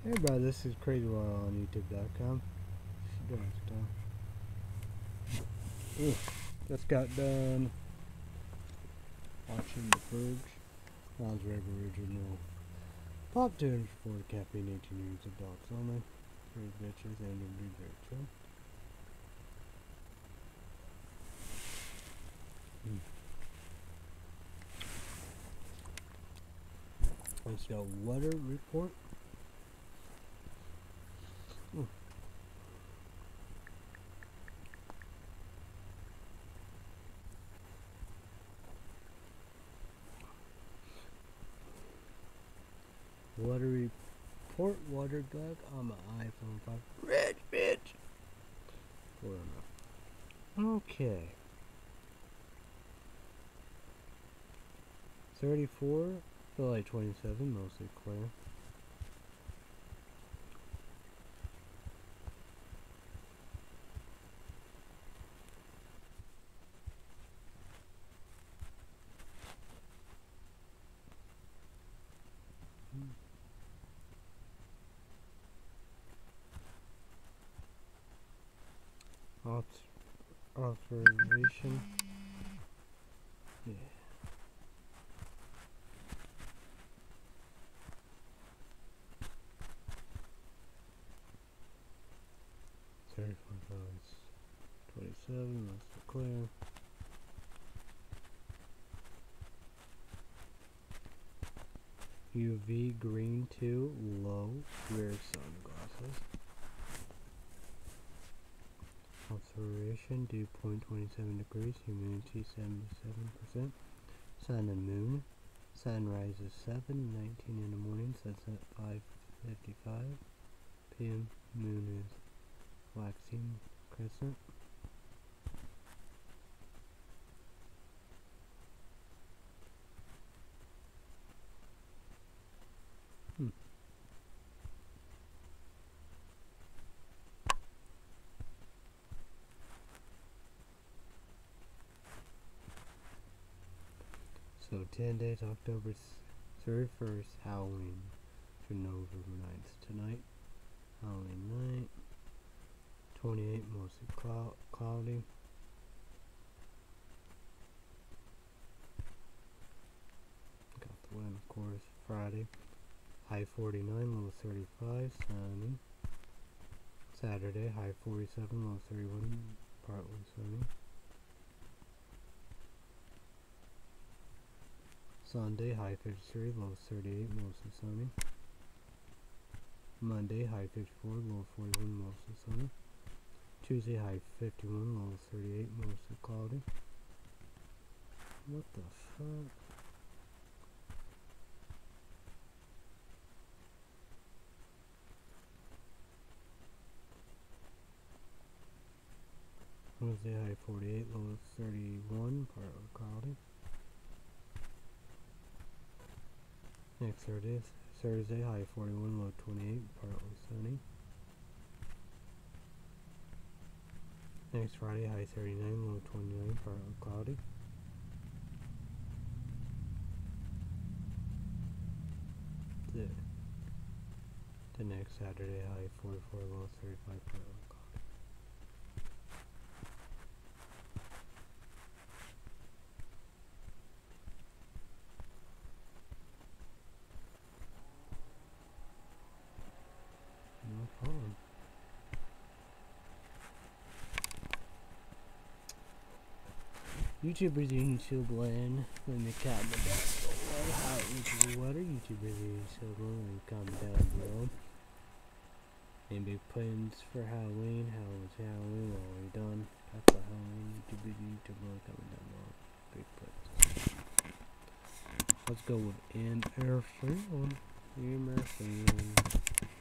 Hey everybody, this is Crazy Wild on YouTube.com. Just got done watching The Purge. Oz original pop tunes for the caffeine 18 years of dogs only. Here's bitches and a blue dirt show. Let's go weather report. Weather report, water bug on my iPhone 5. Rich bitch! Okay. 34, feel like 27, mostly clear. Authorization. Yeah. $35, 27, that's the clear. UV green 2, low, wear sunglasses. Observation, dew point 27 degrees, humidity 77%. Sun and moon. Sunrise is 7:19 in the morning, sunset 5:55 p.m. Moon is waxing crescent. So 10 days, October 31st, Halloween to November 9th. Tonight, Halloween night, 28, mostly cloudy. Got the wind, of course. Friday, high 49, low 35, sunny. Saturday, high 47, low 31, partly sunny. Sunday, high 53, low 38, mostly sunny. Monday, high 54, low 41, mostly sunny. Tuesday, high 51, low 38, mostly cloudy. What the fuck? Wednesday, high 48, low 31, partly cloudy. Next Thursday, high 41, low 28, partly sunny. Next Friday, high 39, low 29, partly cloudy. The next Saturday, high 44, low 35, partly cloudy. No problem. YouTubers in YouTube land when they comment down below how it weather. YouTubers in YouTube land comment down below. Any big plans for Halloween? How was Halloween? What are we done? After Halloween, YouTubers in YouTube land comment down below. Big plans. Let's go with Emerson. Emerson.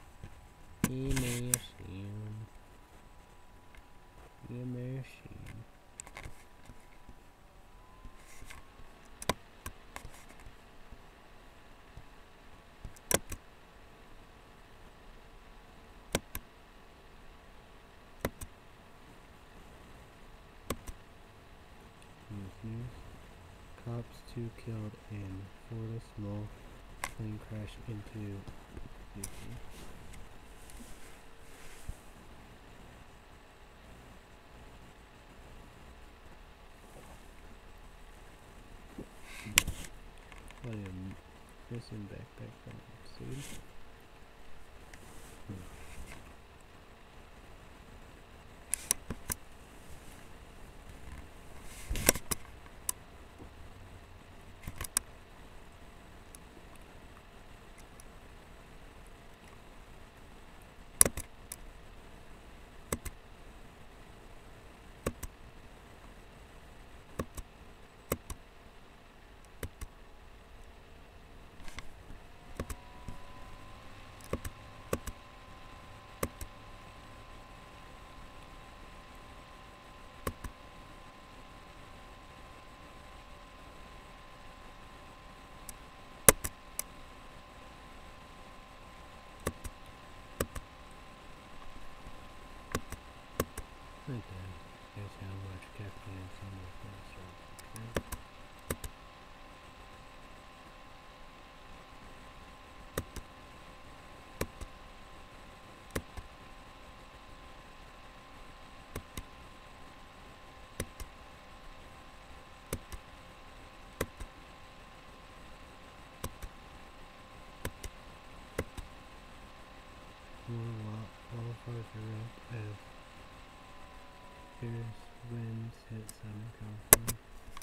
Cops 2 killed in Florida, small plane crash into vehicle. Missing backpack from seed. Like that. Guess how much caffeine some of this are. All parts are up as fierce winds hit Southern California.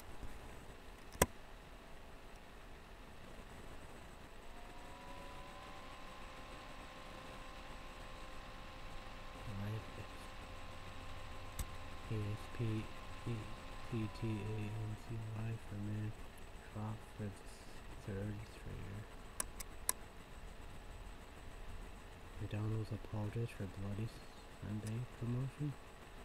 Life ESPTANCY for men drop for the third straight year. McDonald's apologized for Bloody Sunday promotion.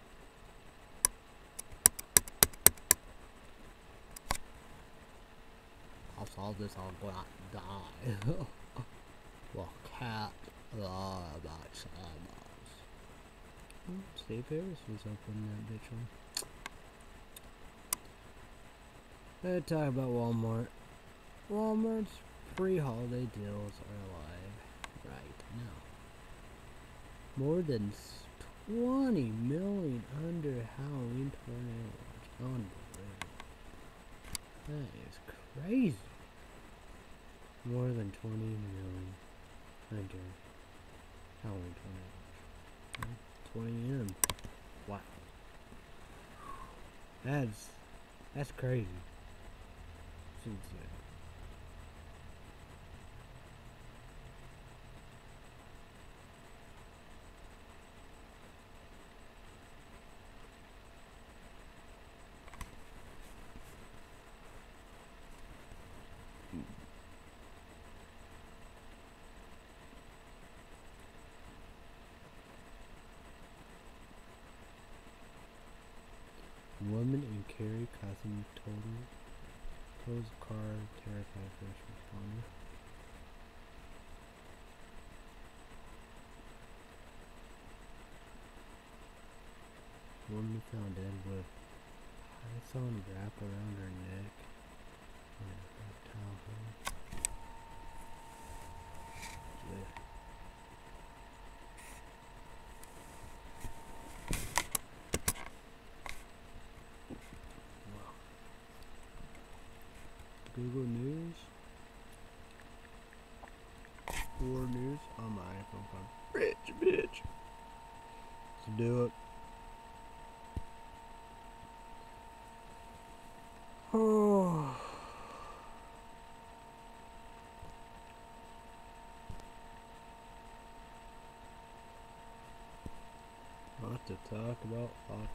I saw this, I'm gonna die. Well, cat about Samos. Steve Harris was opening that bitch on. Let's talk about Walmart. Walmart's pre-holiday deals are alive right now. More than 20 million under Halloween tornadoes. Unbelievable. That is crazy. More than 20 million under Halloween tornadoes. 20 M. Wow. That's crazy. It's insane. Woman in Cary causing tows car, terrified first responder. Woman found dead with python wrap around her neck in a reptile hole. Yeah. Google News. War News on my iPhone phone. Rich bitch. Let's do it. Oh. Lot to talk about.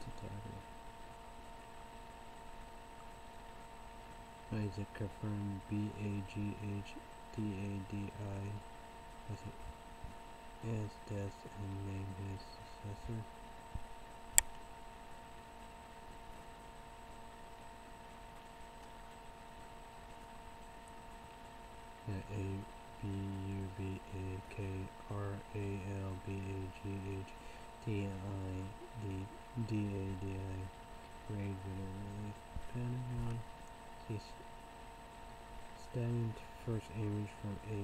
Isaac confirmed BAGHDADI as death and named his successor. ABUBAKRALBAGHDADI raid video Pentagon. Stallion first image from a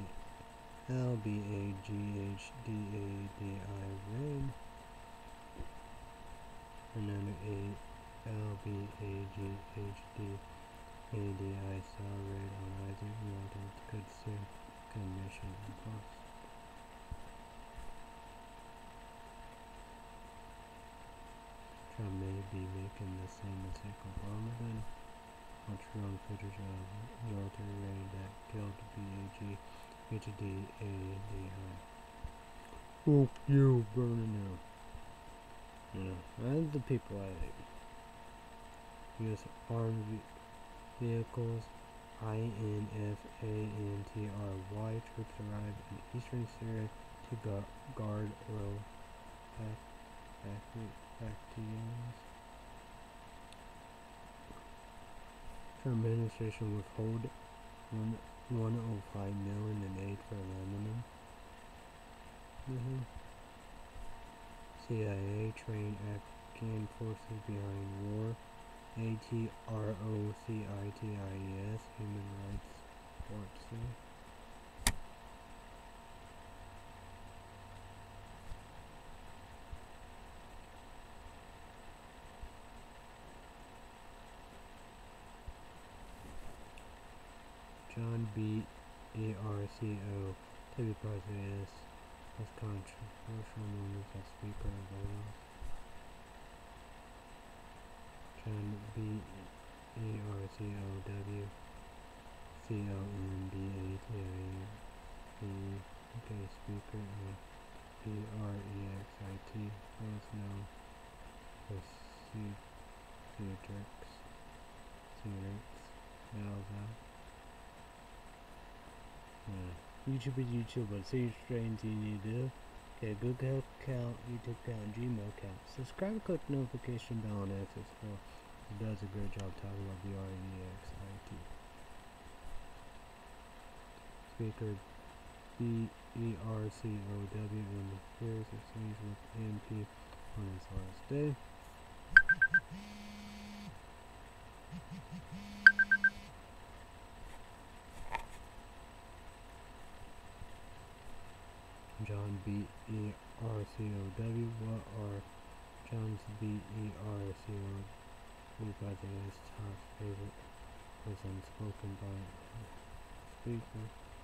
LBAGHDADI raid. Another LBAGHDADI saw raid on Isaac Norton could soon. HDADI. Fuck you, burning now. And the people I think. U.S. Armed Vehicles, INFANTRY troops arrived in eastern Syria to guard oil factories. Trump administration withhold 105 million in aid for Lebanon. CIA trained Afghan forces behind war. ATROCITIES Human Rights Forces. John B. ARCO WPRCS was controversial moments as Speaker of the House. John B. ARCOW CONDATIE UK Speaker of PREXIT was known for Citrix Alva. YouTube is YouTube, but see strange you need to do. Okay, Google account, YouTube account, Gmail account. Subscribe and click notification bell on access for it does a great job talking about BREXIT. Speaker BERCOW and affairs exchange with MP on his last day. John B. ERCOW. What are John's BERCOW President's top favorite was unspoken by Speaker.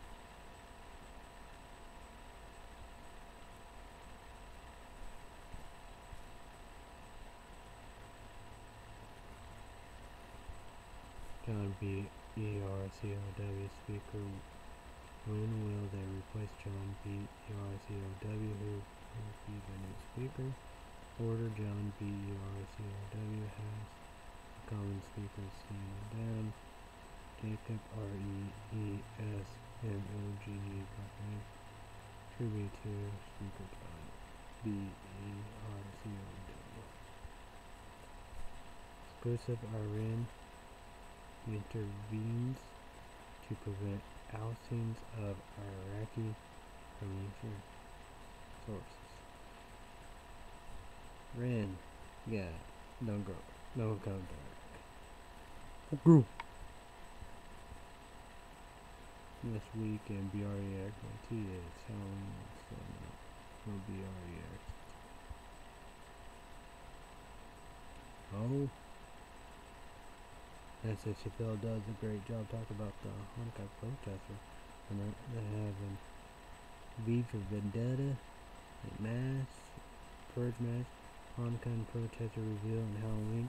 John B. ERCOW Speaker. When will they replace John B. ERCOW, who will be the new Speaker? Order John B. ERCOW has the common Speaker stand down. Jacob REESMOGE tribute to Speaker John B. ERCOW. Exclusive Iran intervenes to prevent outings of Iraqi financial sources. Ren, yeah, don't go, don't come back. Okay. This week in BREX, my T is telling no BREX. Oh. S.H. Chappelle does a great job talking about the Hanukkah protesters. And they have V for Vendetta, Mass, Purge Mass, Hanukkah protester reveal and Halloween,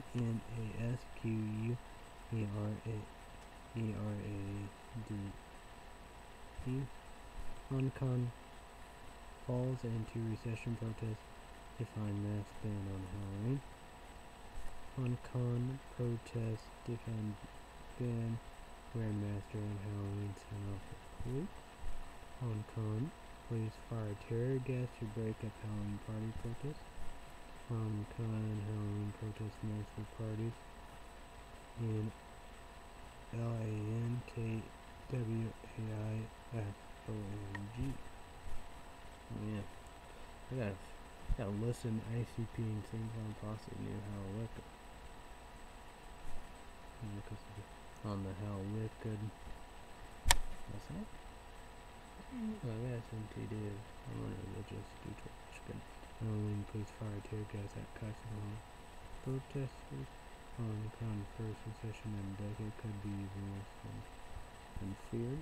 NASQUERADE. Hanukkah falls into recession protests to find mask ban on Halloween. Hanukkah protests defend ban wear mask during Halloween South Police. Hanukkah police fire tear gas to break up Halloween party protests. Hanukkah and Halloween protest master parties in LANKWAIFONG. Yeah, I gotta listen to ICP and things on possibly new Halloween. On the How Wicked. What's that? Oh, that's MTD. I'm on a religious Detroit. Halloween police fire tear gas at Castle protesters. Hanukkah first recession in a decade could be even worse than feared.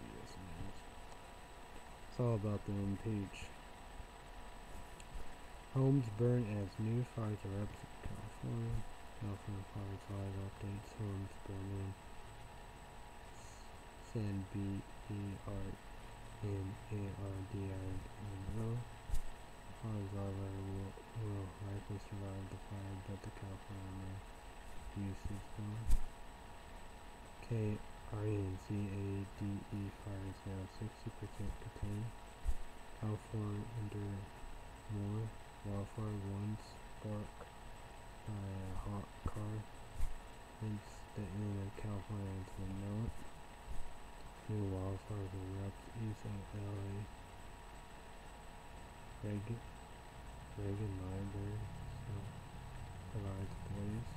It's all about the impeach. Homes burn as new fires erupt in California. California fires live updates. Homes burn in San Bernardino. Fires live will likely survive the fire, but the California use is gone. KRNZADE fire is now 60% contained. California under more wildfire, one spark by a hot car. Hence the end of California as we know it. New wildfires erupt east of LA. Reagan Library provides blaze.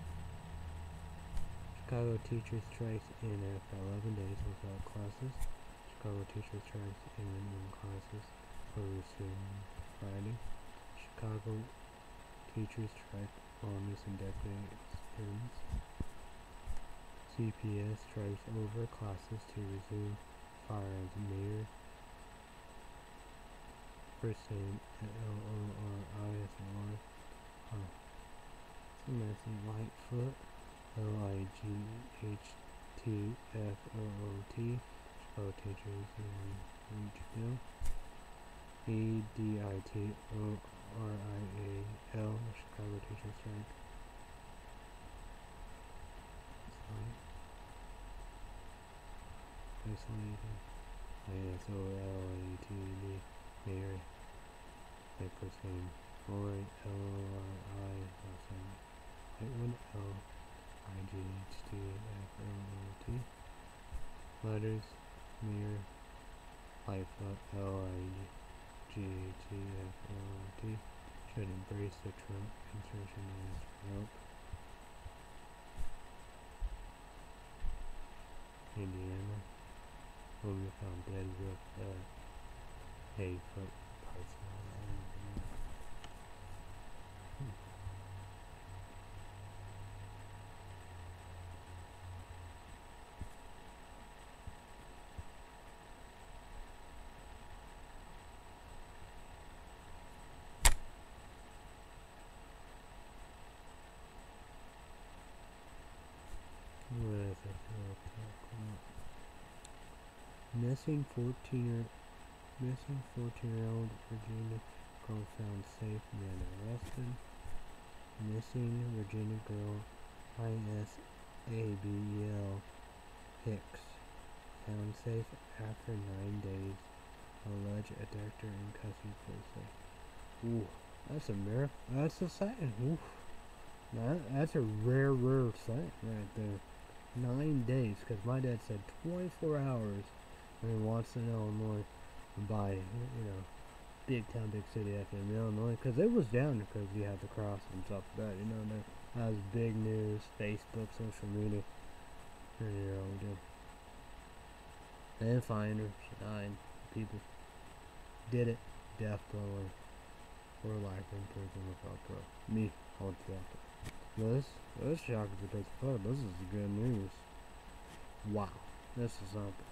Chicago teachers strikes in after 11 days without classes. Chicago teachers strikes in when classes will resume Friday. Chicago teachers strike longest in decades ends. CPS strikes over classes to resume fire as mayor. First name LORISY. Samantha Lightfoot. LIGHTFOOT. Chicago teachers in Ridgeville. ADITORIAL. Chicago teachers strike. Isolated. ISOLATD. Mayor. Like first name. Lori LORI. Last name. Lightwood LIGHTFOOT. Letters. Mayor. Lightfoot LIGHTFOOT. Should embrace the Trump insertion as rope. Indiana. Will be found dead with a foot parts. Missing 14-year-old Virginia girl found safe, man arrested. Missing Virginia girl ISABEL Hicks found safe after 9 days. Alleged abductor in custody, police say. Ooh, that's a miracle. That's a sighting. Ooh, that's a rare sight right there. 9 days, because my dad said 24 hours in Watson, Illinois, by, big city FM, Illinois, because it was down because you had the cross and stuff like that, that was big news, Facebook, social media, and finers, 9 people did it, death penalty, or life in prison without parole. Me, I want to that. This shocking because this is good news. Wow, this is something.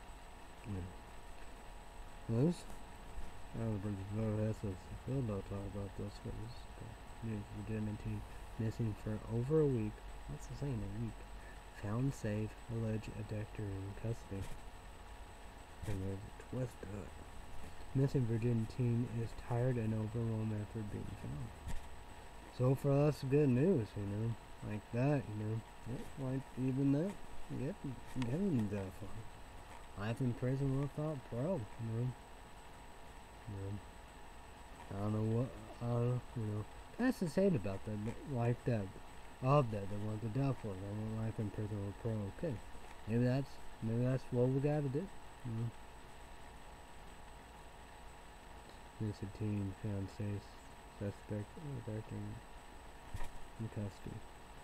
This, I was pretty sure that's Phil don't talk about this because news. Virginia teen missing for over a week. What's the saying? A week. Found safe. Alleged abductor in custody. And there's a twist to it. Missing Virginia teen is tired and overwhelmed after being found. So for us, good news, like that, like even that, getting that far. Life in prison without parole, I don't know what, that's the sad about that, but like that, of that, they want the death for it. I want life in prison with parole. Okay, maybe that's what we gotta do. Missing teen found safe, suspect in custody.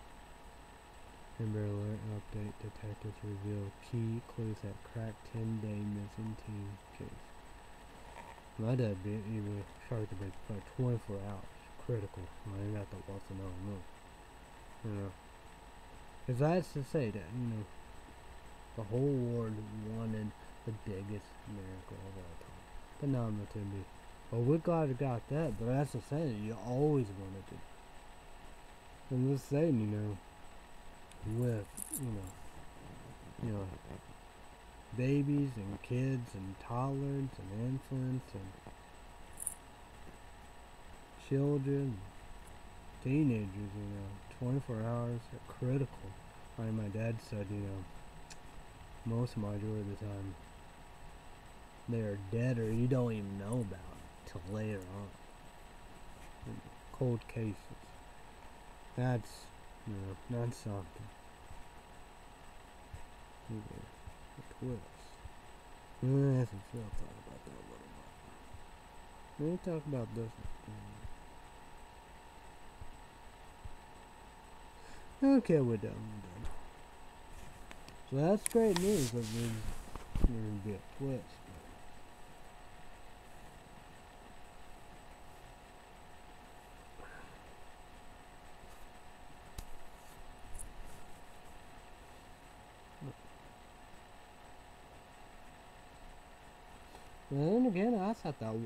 Amber Alert update. Detectives reveal key clues that crack 10-day missing teen case. My dad even tried to break for 24 hours. Critical. I ain't got the loss of no. Because that's to say that, the whole world wanted the biggest miracle of all time. Phenomenal to me. Well, we're glad we got that, but that's the thing, you always wanted it. I'm just saying, with, you know, babies and kids and toddlers and infants and children, teenagers, 24 hours are critical. Like my dad said, most of majority of the time, they are dead or you don't even know about it till later on. Cold cases. That's, that's something. A twist. Yes, I'll talk about that a little bit. Let me talk about this. Okay, we're done. So that's great news. That there's going to be a twist. And then again, I thought that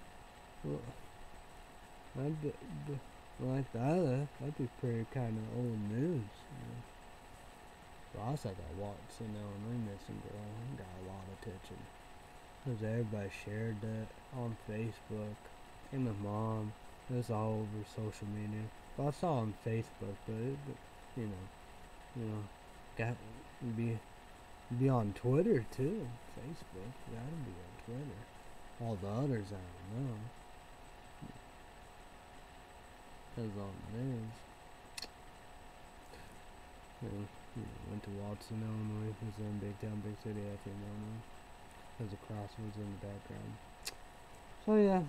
that'd be pretty kind of old news. But I thought that Watson Illinois missing girl got a lot of attention. Because everybody shared that on Facebook. And my mom. It was all over social media. Well, I saw it on Facebook, but got be on Twitter too. Facebook, gotta be on Twitter. All the others, I don't know. That's on the news. Went to Watson, Illinois. It was in Big Town, Big City, Illinois. There's a crossroads in the background. So yeah.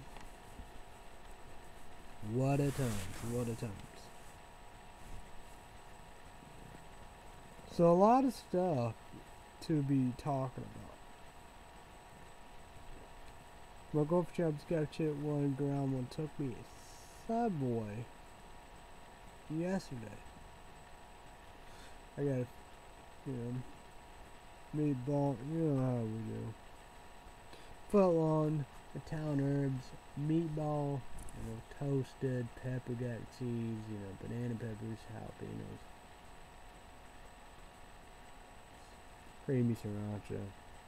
What a times, what a times. So a lot of stuff to be talking about. My girlfriend's got a chip one ground one took me a Subway yesterday. I got meatball, you know how we do. Footlong, Italian herbs, meatball, toasted, pepper jack cheese, banana peppers, jalapenos, creamy sriracha.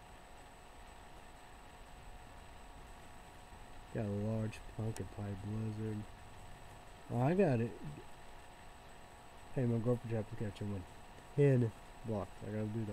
Got a large pumpkin pie blizzard. Oh, I got it. Hey, my girlfriend tried to catch one. 10 blocks. I gotta do that.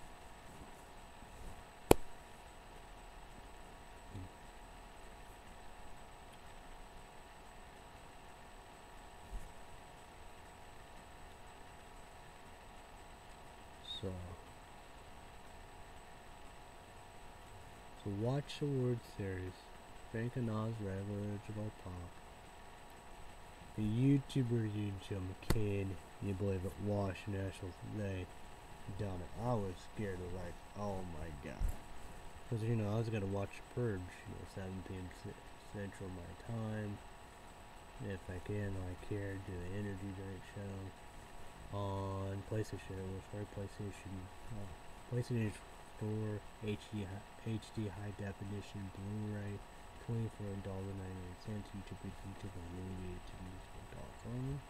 So watch the word series. Frank and Oz Revelational Pop. The YouTuber Jim McCain, you believe it, Wash Nationals, they done it. I was scared of oh my god. Because, I was going to watch Purge, 7 p.m. Central my time. If I can, do the energy drink show on PlayStation. It was for PlayStation 4 HD high definition Blu-ray, $24.98. YouTube on movie.com.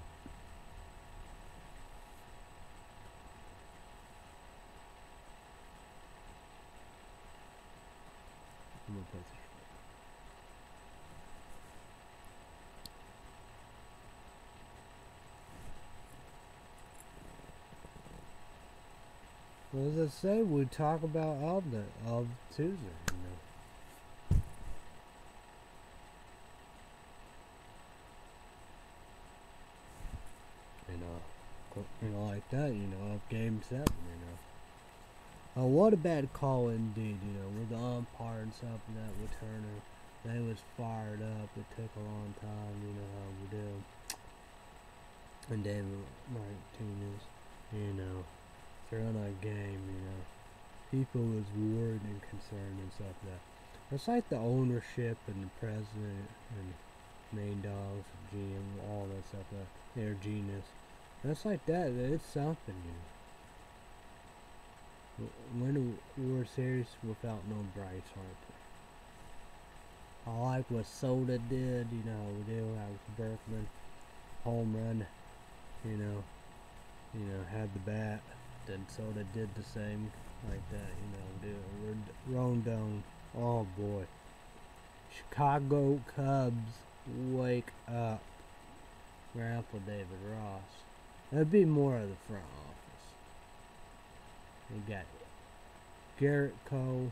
I'm gonna play this. Well, as I say, we talk about of Tuesday, like that, of Game 7, Oh, what a bad call indeed, with the umpire and stuff and that with Turner. They was fired up. It took a long time, how we do. And David Martinez, throughout that game, people was worried and concerned and stuff like that. It's like the ownership and the president and main dogs, GM, all that stuff, they're genius. That's like that, it's something, When we're serious without no Bryce Harper. I like what Soda did, you know, we do have Berkman home run, you know, had the bat. Then Soda did the same like that, you know, Rondon. Oh boy. Chicago Cubs, wake up. Grandpa David Ross. That'd be more of the front office. We got Garrett Cole.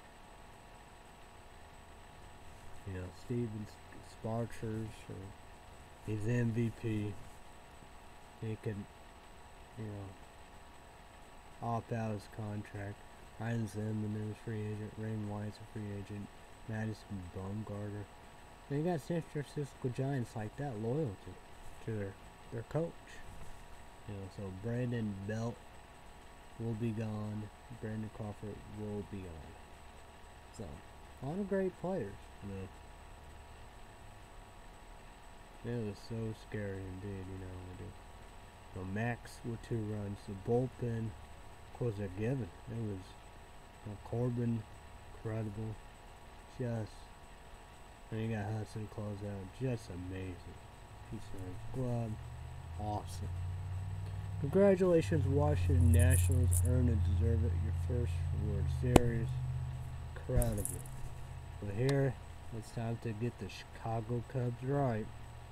You know, Steven Sparchers, he's MVP. He could, you know, opt out his contract. Ryan Zimmerman is free agent. Rain White's a free agent. Madison Bumgarner. And you got San Francisco Giants like that loyalty to their coach. You know, so Brandon Belt will be gone. Brandon Crawford will be gone. So, a lot of great players. You know, it was so scary indeed. You know, so Max with 2 runs. The bullpen, of course, they're given. It was, you know, Corbin, incredible. Just, and you got Hudson close out. Just amazing. Piece of glove. Awesome. Congratulations, Washington Nationals. Earn and deserve it. Your first World Series. Incredible. But here, it's time to get the Chicago Cubs right.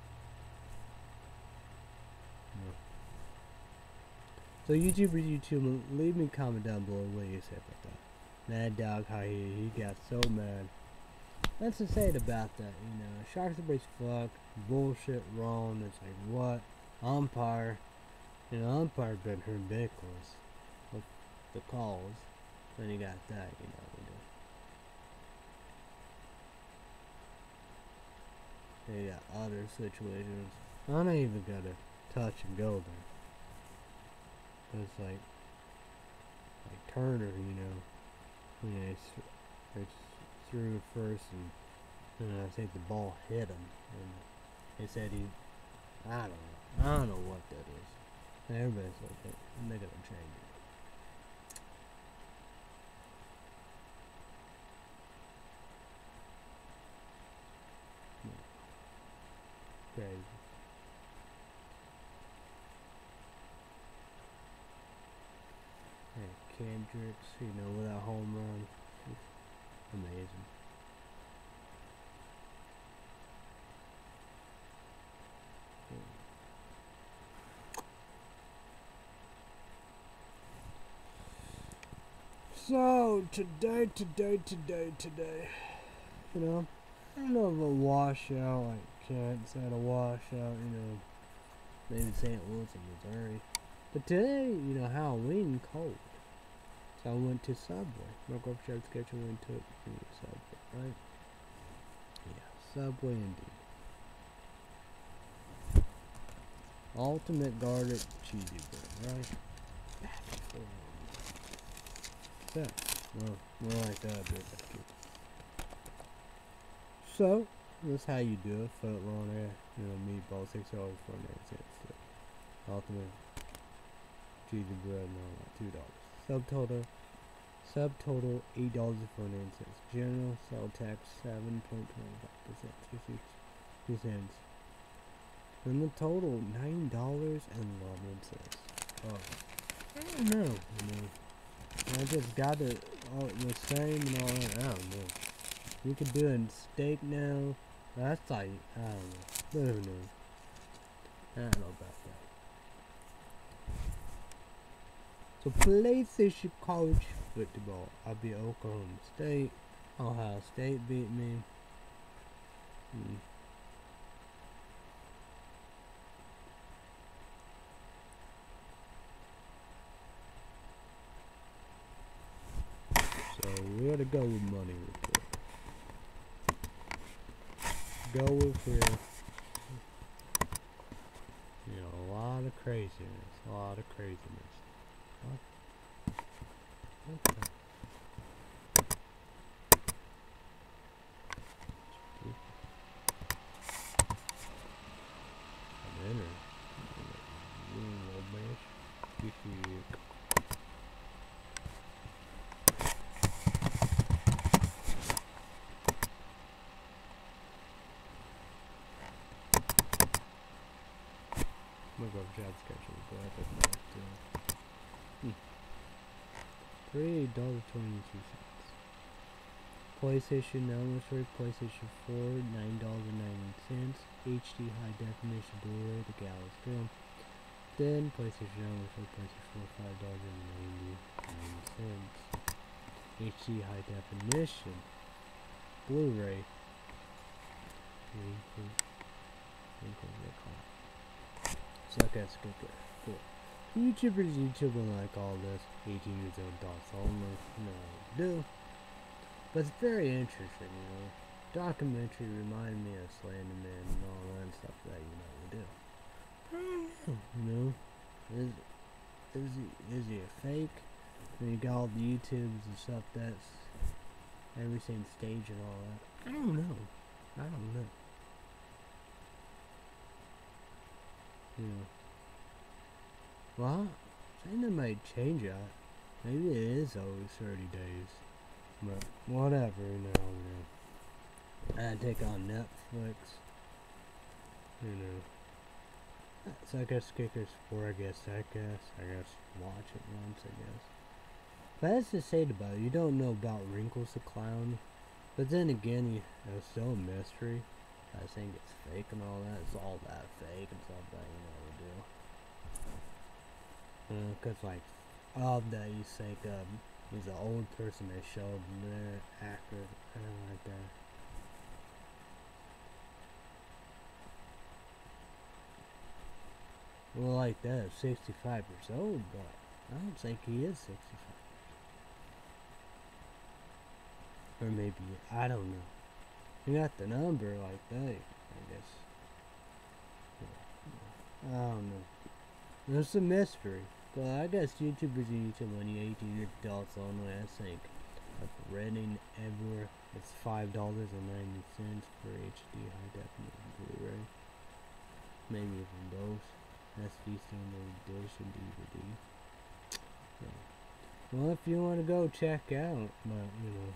So YouTube, leave me a comment down below what you say about that. Mad Dog, how he got so mad. That's to say it about that, you know. Sharks are fuck, bullshit, wrong. It's like, what? Umpire. You know, umpire been ridiculous with the calls. Then you got that, you know. You got other situations. I don't even gotta touch and go there. It's like Turner, you know, it's threw first, and I think the ball hit him, and they said I don't know what that is. And everybody's like, they're gonna change it. Crazy. Kendricks, you know, with that home run. Amazing. So, today, you know, I don't know if a washout, like Kent said, a washout, you know, maybe St. Louis and Missouri. But today, you know, Halloween cold. So I went to Subway. My girlfriend schedule and took me to Subway, right? Yeah, Subway indeed. Ultimate garlic cheesy bread, right? So, well, more like that, but that's good. So, that's how you do it. Foot long there, you know, meatball, $6.49. Ultimate cheesy bread, no, $2. Subtotal $8.49. General sell tax 7.25%. 2 cents. And the total $9.11. Oh, I don't know. You know, I just got it all the same and all that. I don't know. You could do it in steak now. That's like, I don't know. Who knows? I don't know about that. So PlayStation College football. I'll be Oklahoma State. Ohio State beat me. So we gotta go with money report. Go with real. You know, a lot of craziness. Okay. I'm in her. Little bitch. I'm gonna go job schedule, but I think not. $3.22. PlayStation now for PlayStation 4, $9.90. HD high definition Blu-ray, the Galaxy film. Then PlayStation now for PlayStation 4, $5.99. HD high definition Blu-ray. Suck ass good. Cool. YouTubers YouTubing like all this. 18 years old adults only. No, do. But it's very interesting, you know. Documentary reminded me of Slenderman and all that stuff that we do. I don't know, you know. Is he a fake? When you got all the YouTubes and stuff that's everything staged and all that. I don't know. You know. Well, I think they might change it. Maybe it is always 30 days. But whatever, you know. I take on Netflix. You know. So I guess Kickers 4, I guess. Watch it once, I guess. But that's to say about it, you don't know about Wrinkles the Clown. But then again, it's still a mystery. I think it's fake and all that. It's all that fake and stuff that, we do. Cause like, all that you think, he's an old person they showed their actor, kind of like that. Well, like that, 65 years old, but I don't think he is 65. Or maybe, I don't know. You got the number like that, I guess. I don't know. It's a mystery. But I guess YouTubers YouTube when you 18 adults only, I think. Like renting everywhere. It's $5.90 for HD high definition Blu-ray. Maybe even both. SD standard edition DVD. Yeah. Well, if you want to go check out, but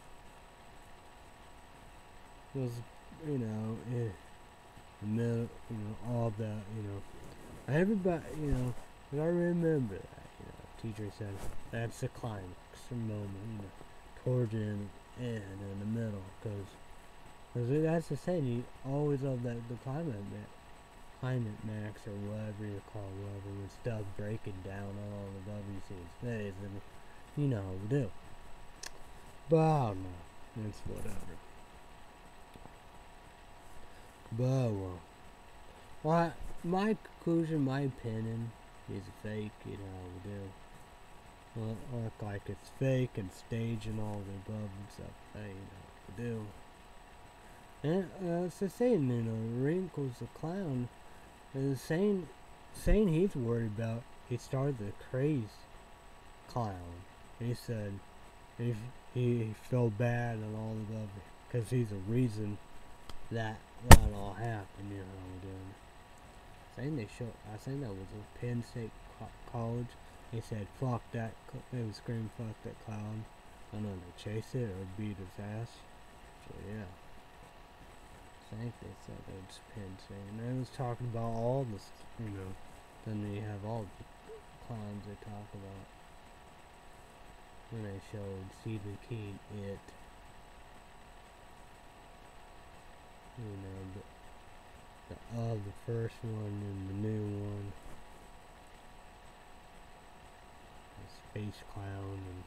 was, the middle, all that, everybody, but I remember that, teacher said, that's the climax, the moment, towards the end and in the middle, because that's the thing, you always love that, the climate max, or whatever you call it, whatever, with stuff breaking down all the WC's face, and you know how we do. But I don't know, it's whatever. But, well, my conclusion, my opinion, is fake, you know how we do. Well, look like it's fake and staged and all the above and stuff, hey, you know what we do. And, it's the same, Wrinkles the Clown is saying he's worried about, he started the craze clown. He said he felt bad and all the above, because he's a reason that all happened, you know what we're doing. I think that was a Penn State college. They said, fuck that, they would scream, fuck that clown. I don't know, they chase it or beat his ass. So yeah. I think they said it was Penn State. And they was talking about all this, then they have all the clowns they talk about. When they showed Stephen King, It. The first one and the new one. The Space Clown, and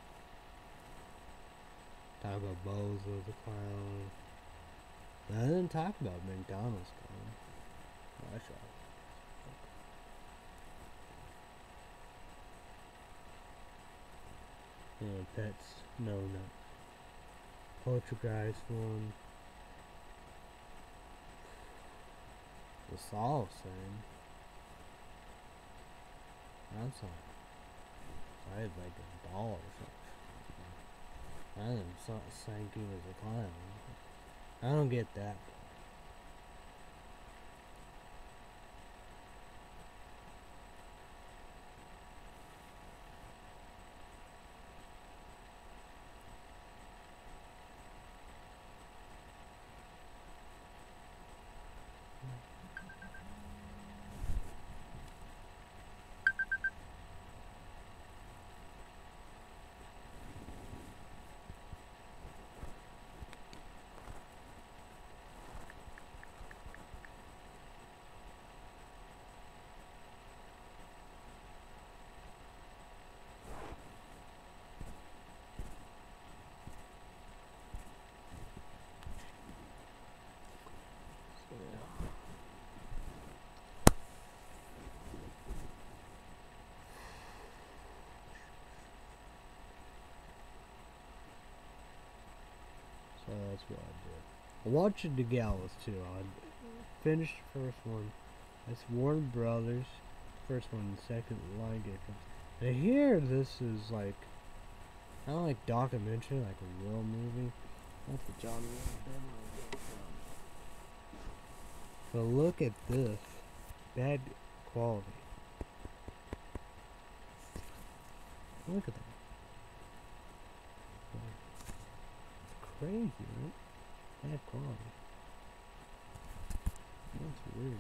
talk about Bozo the Clown. But I didn't talk about McDonald's Clown. Oh, that's right. Pets, no. Poltergeist one. The Saw thing. That's all. I had like a doll or something. I didn't think he was a clown. I don't get that. I watched the Gallows too. I finished the first one. That's Warner Brothers. First one, the second Lion King. And here, this is like, kind of like documentary, like a real movie. That's the John Wick. But look at this. Bad quality. Look at that. It's crazy, right? Bad quality. That's weird.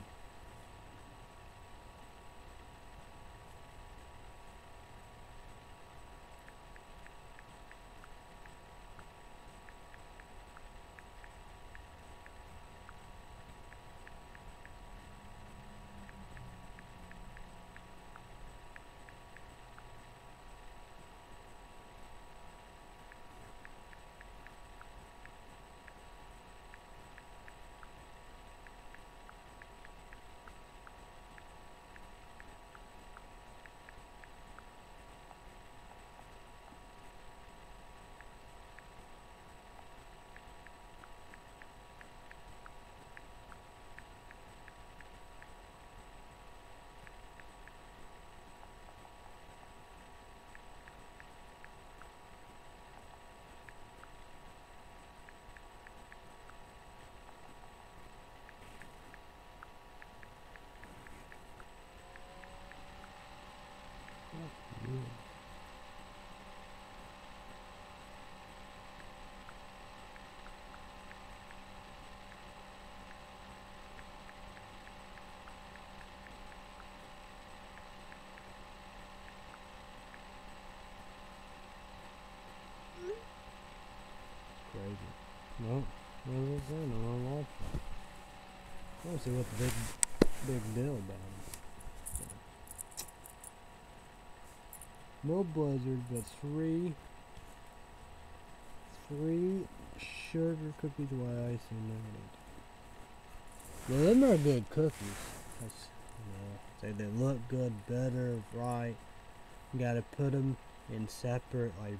Crazy. No, what was I saying? I'm on live. I want to see what the big deal about it. No blizzard, but three sugar cookies with icing on it. Well, them are good cookies. That's, say they look good, better, right. You gotta put them in separate, like,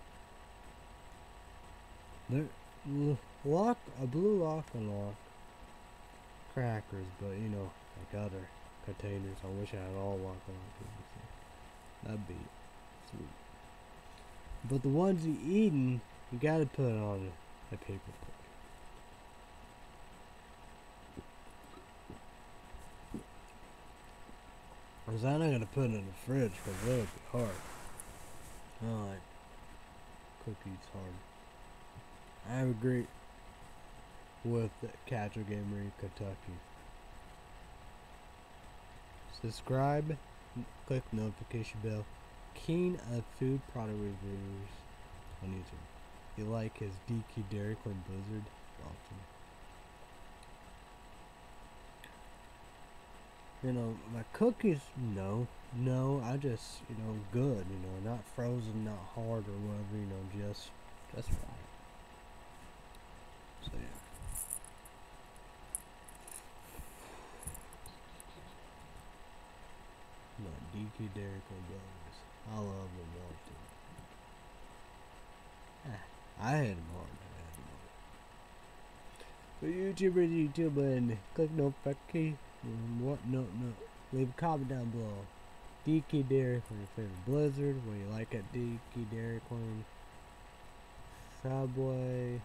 they're a blue lock and lock crackers, but you know, like other containers. I wish I had all lock and lock. That'd be sweet. But the ones you eating, you gotta put it on a paper plate. Cause I'm not gonna put it in the fridge because that would be hard. I don't like cookies hard. I agree with Catcher Gamery Kentucky. Subscribe, click notification bell. King of food product reviews on YouTube. If you like his DK Dairy Queen Blizzard, awesome. You know, my cookies, no, I just, good, not frozen, not hard or whatever, just right. So yeah. My DK Dairy Queen Blizzards, I love them all too. I had them hard. For YouTube and click notification. What? No. Leave a comment down below. DK Dairy Queen, your favorite Blizzard. What do you like at DK Dairy Queen? Subway.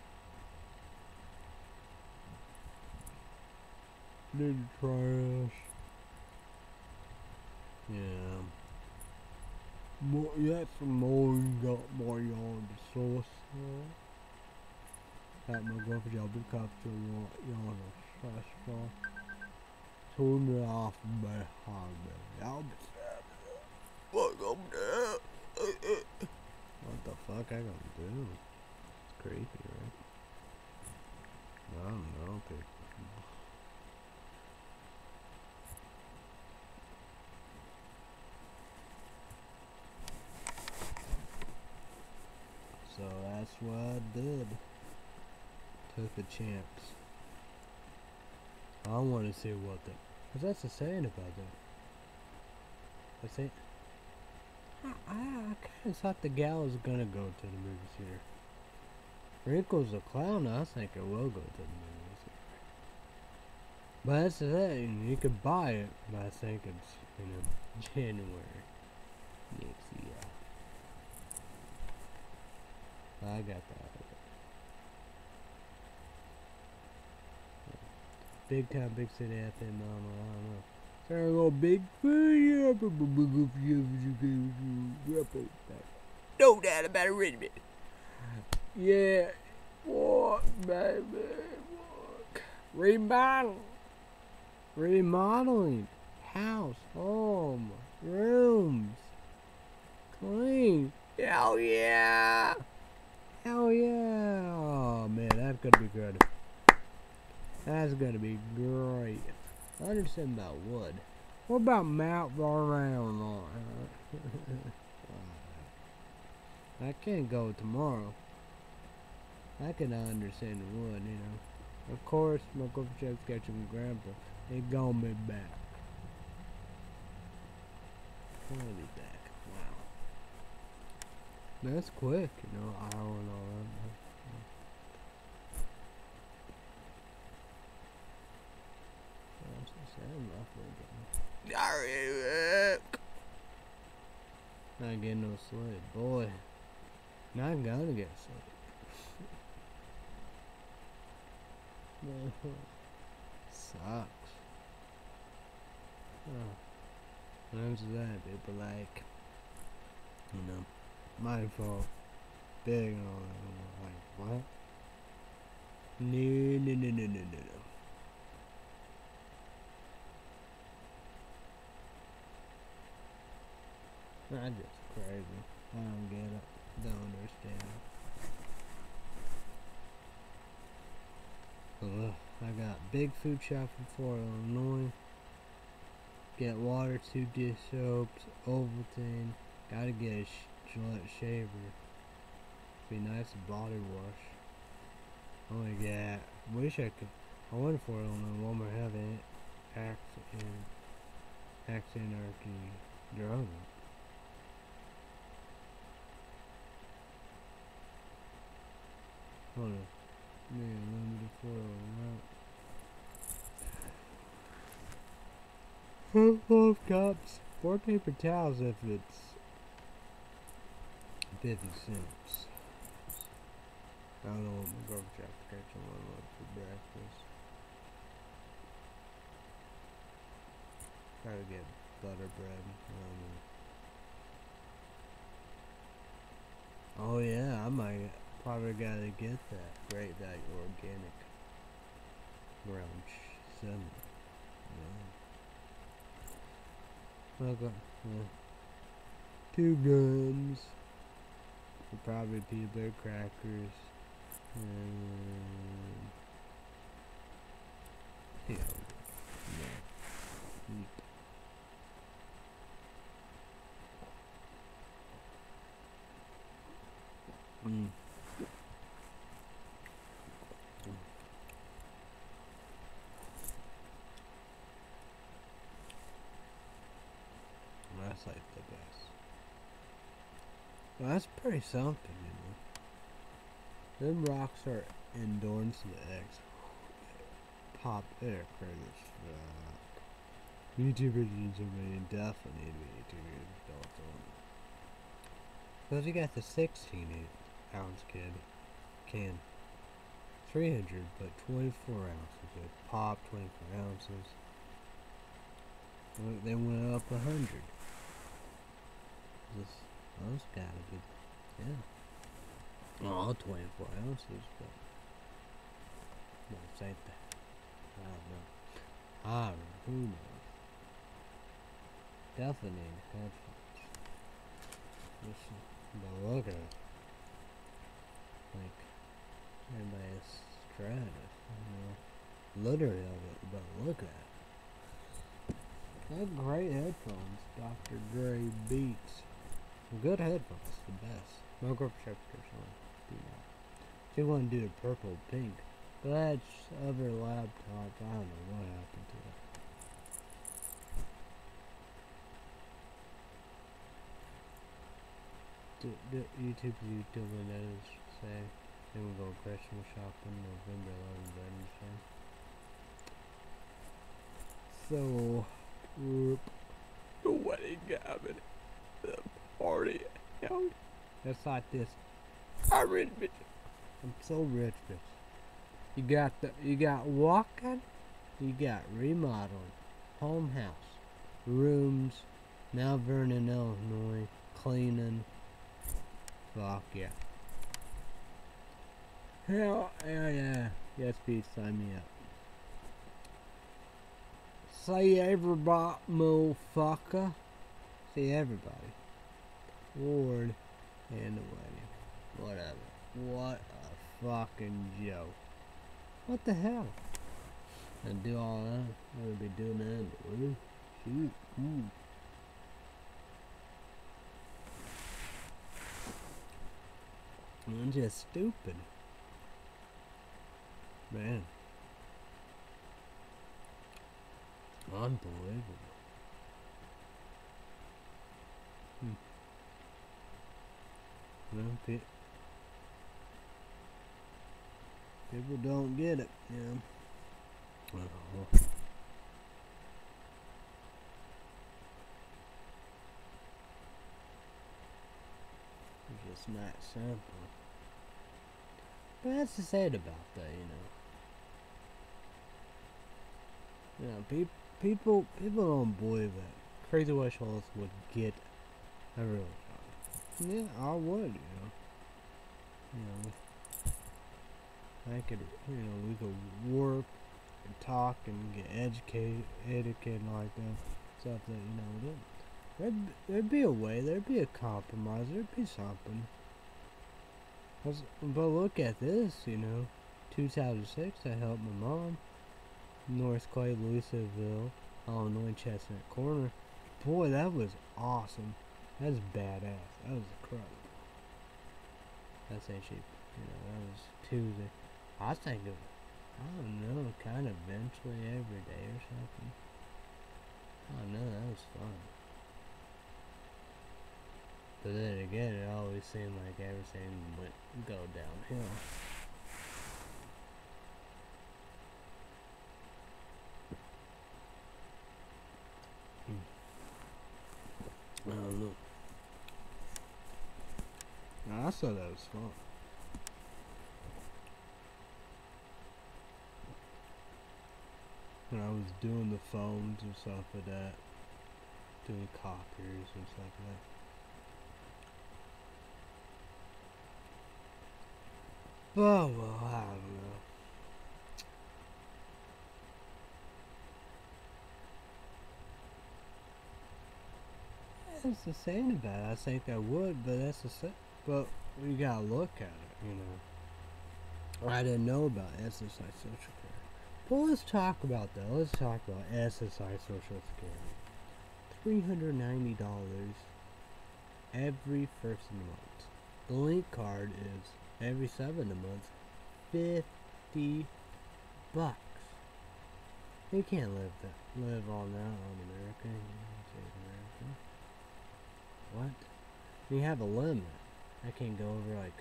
Ninja Trash. Yeah. That's more got more on the sauce. At my girlfriend, y'all been cop to y'all a special. Turn it off behind me. Y'all be fuck up there. What the fuck I gonna do? It's creepy, right? I don't know, people. So that's what I did. Took a chance. I want to see what what's that saying about that? I say, I kind of thought the gal was gonna go to the movie theater. Wrinkles the Clown, I think it will go to the movies. But that's the thing, you could buy it, but I think it's, January next year. I got that. Big Time Big City FM, I don't know. There go Big no doubt about it, Richmond. Yeah, what, baby, what? Remodeling, house, home, rooms, clean. Hell yeah! Hell yeah! Oh man, that's gonna be good. That's gonna be great. I understand about wood. What about Mount Vernon? I can't go tomorrow. I can understand the wood, Of course, my Uncle Jeff Ketchum and Grandpa, they gonna be back. Gonna be back. Wow. That's quick, I don't know. Not getting no sleep, boy. Not gonna get sleep. Sucks. Oh. That's that. People like, my fault. Big and all that. Like, what? No. That's just crazy. I don't get it. Don't understand it. I got big food shop from Florida, Illinois. Get water, 2 dish soaps, Ovaltine. Gotta get a Gillette shaver. Be nice and body wash. Oh my god. Wish I could. I went for Illinois. Walmart have it. Accent Archy drug. Hold on. Man, limited foil. 12 cups. 4 paper towels if it's 50 cents. I don't know what my girlfriend tried to catch on for breakfast. Try to get butter bread. Oh yeah, I might probably gotta get that Great Value Organic Ground 7. Yeah. Okay. Yeah. 2 guns. Probably peanut butter crackers. Yeah. That's like the best. Well, that's pretty something, Them rocks are endurance to the X. Pop air credits. YouTubers use them and definitely need YouTubers adults on. Because you got the 16-ounce can. 300, but 24 ounces. It pop 24 ounces. They went up 100. Those gotta be, yeah. Oh, 24 ounces, but what's that? I don't know. Who knows? Definitely need headphones. But look at it. Like, everybody's Stratus, literally of it, but look at it. They have great headphones, Dr. Dre Beats. Good headphones, the best. No group chapters on. If you want to do the purple pink, but that's other laptop. I don't know what happened to it. YouTube windows say Then we go Christmas shopping November 11th, Wednesday. So, the wedding cabin, the party, you know, it's like this. I'm rich, bitch. I'm so rich, bitch. You got walking, you got remodeling, home house, rooms, Mount Vernon, Illinois, cleaning. Fuck yeah. Hell yeah. Yes, please sign me up. Say everybody, motherfucker. Say everybody. Lord and the wedding. Whatever. What a fucking joke. What the hell? And do all that. I would be doing that in the wedding. Shoot. I'm just stupid. Man. Unbelievable. Well, people don't get it, you know. It's just not simple. But that's to say about that, you know. People don't believe that Crazy West Hollis would get a real job. Yeah, I would, I could, we could work and talk and get educated like that. Stuff that, there'd be a way, there'd be a compromise, there'd be something. But look at this, 2006, I helped my mom. North Clay, Louisville, Illinois, Chestnut Corner. Boy, that was awesome. That was badass. That was incredible. That's actually, that was Tuesday. I was thinking, I don't know, kind of eventually every day or something. I don't know, that was fun. But then again, it always seemed like everything would go downhill. Look. I thought that was fun. When I was doing the phones and stuff like that, doing copiers and stuff like that. Oh, well, I don't know. That's the saying about it. I think I would, but that's but we gotta look at it, I didn't know about SSI Social Security. But let's talk about that. Let's talk about SSI Social Security. $390 every first of the month. The link card is every 7th of the month, $50. You can't live on that on America. What? You have a limit. I can't go over like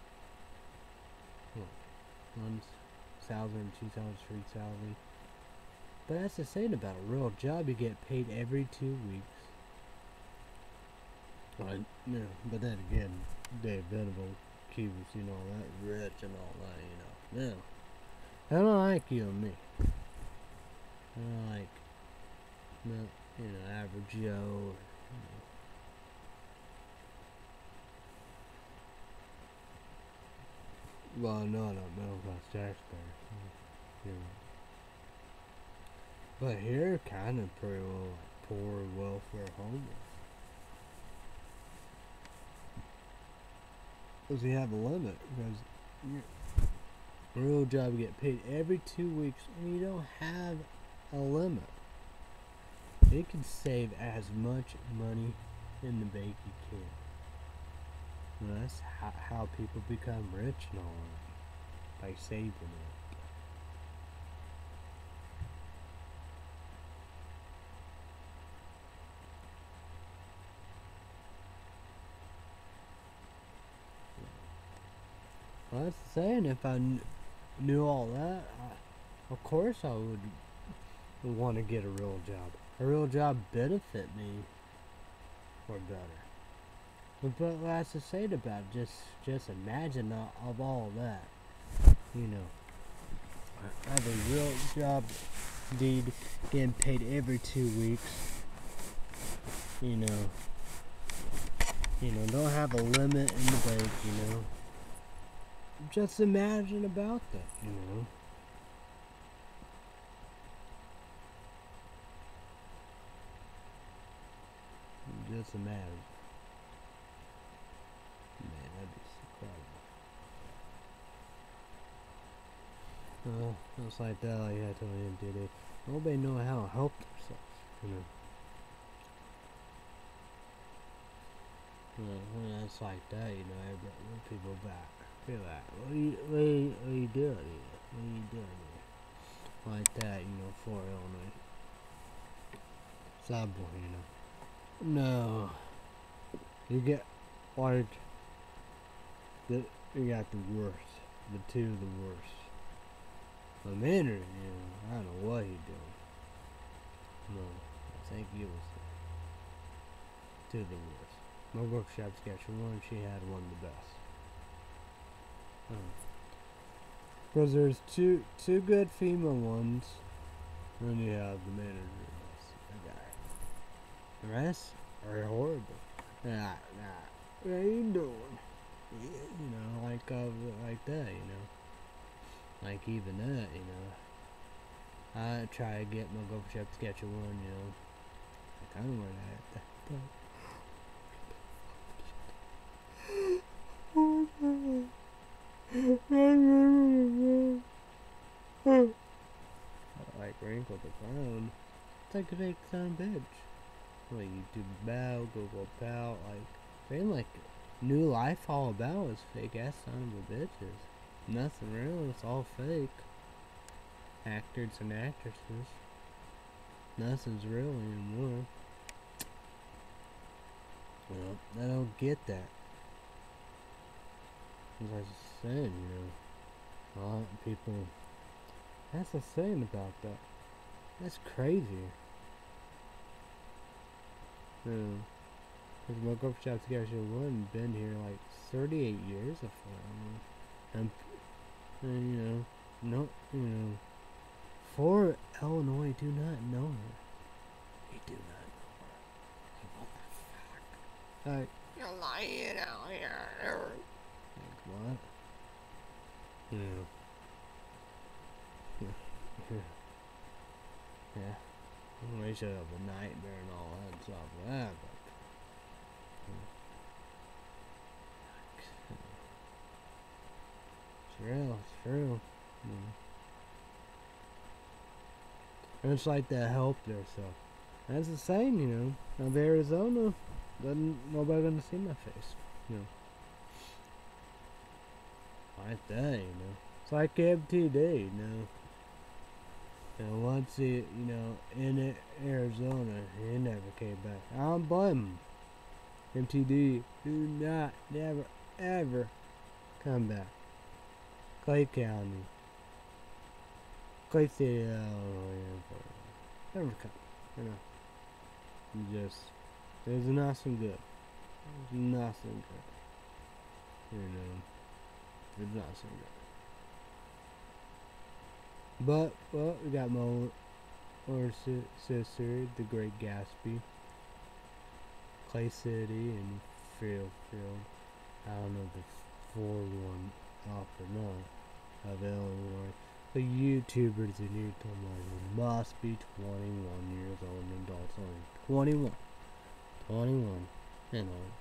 1,000, 2,000, 3,000. But that's the thing about a real job. You get paid every 2 weeks. But then again, Dave Venable, Cubans, that rich and all that, Now, I don't like you and me. I don't like, average Joe. Well, no, middle class taxpayer. But here, kind of pretty well poor welfare homeless. Because you have a limit. Because real job, you get paid every 2 weeks, and you don't have a limit. You can save as much money in the bank you can. And that's how people become rich and all that, by saving it. Well, that's the saying. If I knew all that, of course I would want to get a real job. A real job benefit me or better. But that's the saying about it. Just imagine of all that. You know, I have a real job, indeed, getting paid every 2 weeks. You know, don't have a limit in the bank. You know, just imagine about that. You know. Just imagine. Man, that'd be incredible. It's like that, like I told him today. Nobody know how to help themselves, you know. When it's like that, you know, everybody, people back. Feel like, what are you doing here? What are you doing here? Like that, you know, for Illinois. Subway, you know. No. You get, like, you got the worst. The two of the worst. The Maynard, you know, I don't know what he doing. No, I think he was two of the worst. My workshop Saskatchewan, she had one of the best. Because there's two good female ones, and you have the manager, the guy. The rest are horrible. Nah. What are you doing? You know, like that, you know. Like even that, you know. I try to get my workshop Saskatchewan, you know. I kind of want that. Like Wrinkle the Clown. It's like a fake son bitch. Like you do bow, go pout, like saying like New Life all about is fake ass son of a bitches. Nothing real, it's all fake. Actors and actresses. Nothing's real anymore. Well, I don't get that. As I was saying, you know, a lot of people. That's the thing about that. That's crazy. Because my workshop Saskatchewan been here like 38 years of fun. And you know, no, you know, for Illinois do not know her. We do not know her. What the fuck? Like, you're lying out here. Like, what? You know. Yeah. We should have a nightmare and all that stuff like that, but it's real, it's true. And it's like that help there, so that's the same, you know. Of Arizona, nobody gonna see my face, you know. Like that, you know. It's like MTD, you know. And once it, you know, in Arizona, he never came back. I don't blame him. MTD, do not, never, ever come back. Clay County. Clay City, never come, you know. Just, there's nothing good. There's nothing good. You know, there's nothing good. But, well, we got my older sister, the Great Gatsby, Clay City, and Fairfield. I don't know if it's 4-1 off or not of Illinois. The YouTubers in your timeline must be 21 years old and adults only. 21. You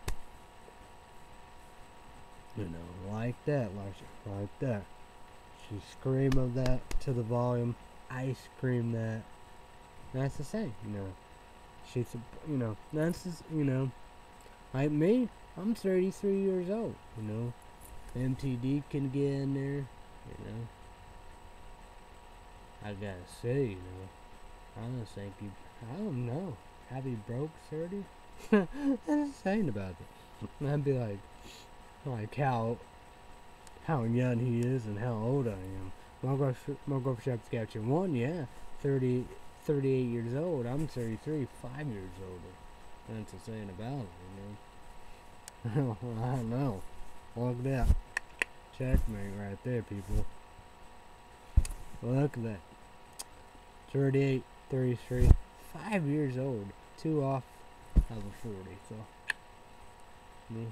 know, like that, like that. She scream of that to the volume. I scream that. That's the same, you know. She's, you know, that's just, you know, like me. I'm 33 years old, you know. MTD can get in there, you know. I gotta say, you know, I don't think I don't know. Have you broke 30? That's the saying about it. I'd be like how how young he is and how old I am. My girlfriend Saskatchewan 1, yeah, 38 years old. I'm 33, 5 years older. That's the saying about it, you know. I don't know. Look at that. Checkmate right there, people. Look at that. 38, 33, 5 years old. 2 off of a 40, so. Me.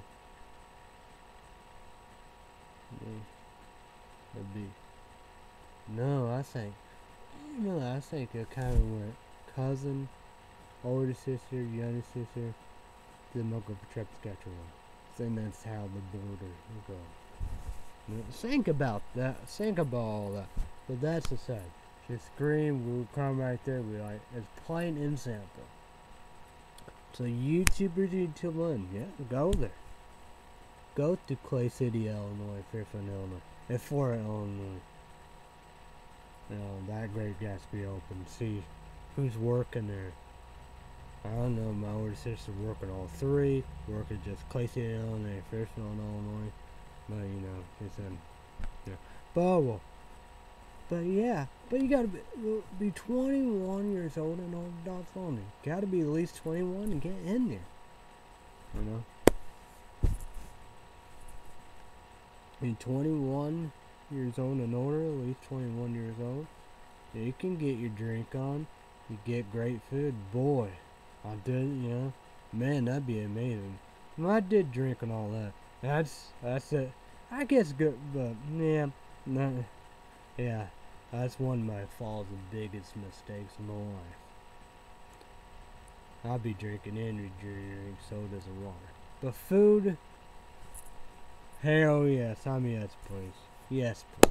That'd be. No, I think. I think it kind of went cousin, older sister, younger sister, then I'll go for Saskatchewan. And that's how the border will go. Think about that. Think about all that. But that's the same. Just scream, we'll come right there. We like it's plain and simple. So YouTubers need to learn. Yeah, go there. Go to Clay City, Illinois, Fairfield, Illinois, and Florida, Illinois. That great Gatsby open. See who's working there. I don't know, my older sister working all three, working just Clay City, Illinois, Fairfield, Illinois. But it's in, But yeah, but you gotta be 21 years old and all adults only. Gotta be at least 21 and get in there. Be 21 years old and older, at least 21 years old. You can get your drink on. You get great food. Boy, I did, man, that'd be amazing. I did drink and all that. That's it. I guess good, but yeah, that's one of my fall's and biggest mistakes in my life. I'll be drinking energy drink, sodas, and water. But food, hell yes, yes, please. Yes, please.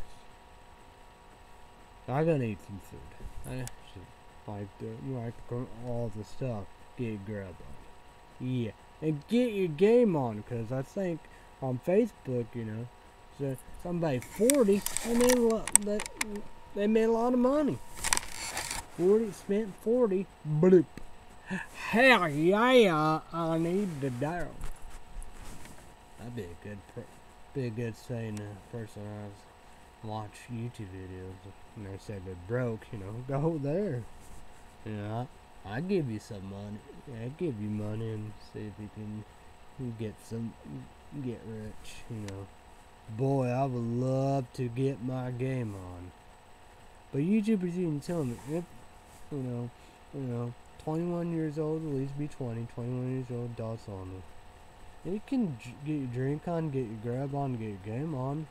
I gotta eat some food. Like all the stuff. Get grub on. Yeah, and get your game on, cause I think on Facebook, so somebody 40, they made a lot of money. 40 spent 40, bloop. Hell yeah, I need the dough. That'd be a good saying to a person I watch YouTube videos and they said they're broke, go there. I give you some money. I give you money and see if you can get rich, Boy, I would love to get my game on. But YouTubers even tell me if 21 years old, at least be 21 years old, adults only. You can get your drink on, get your grab on, get your game on.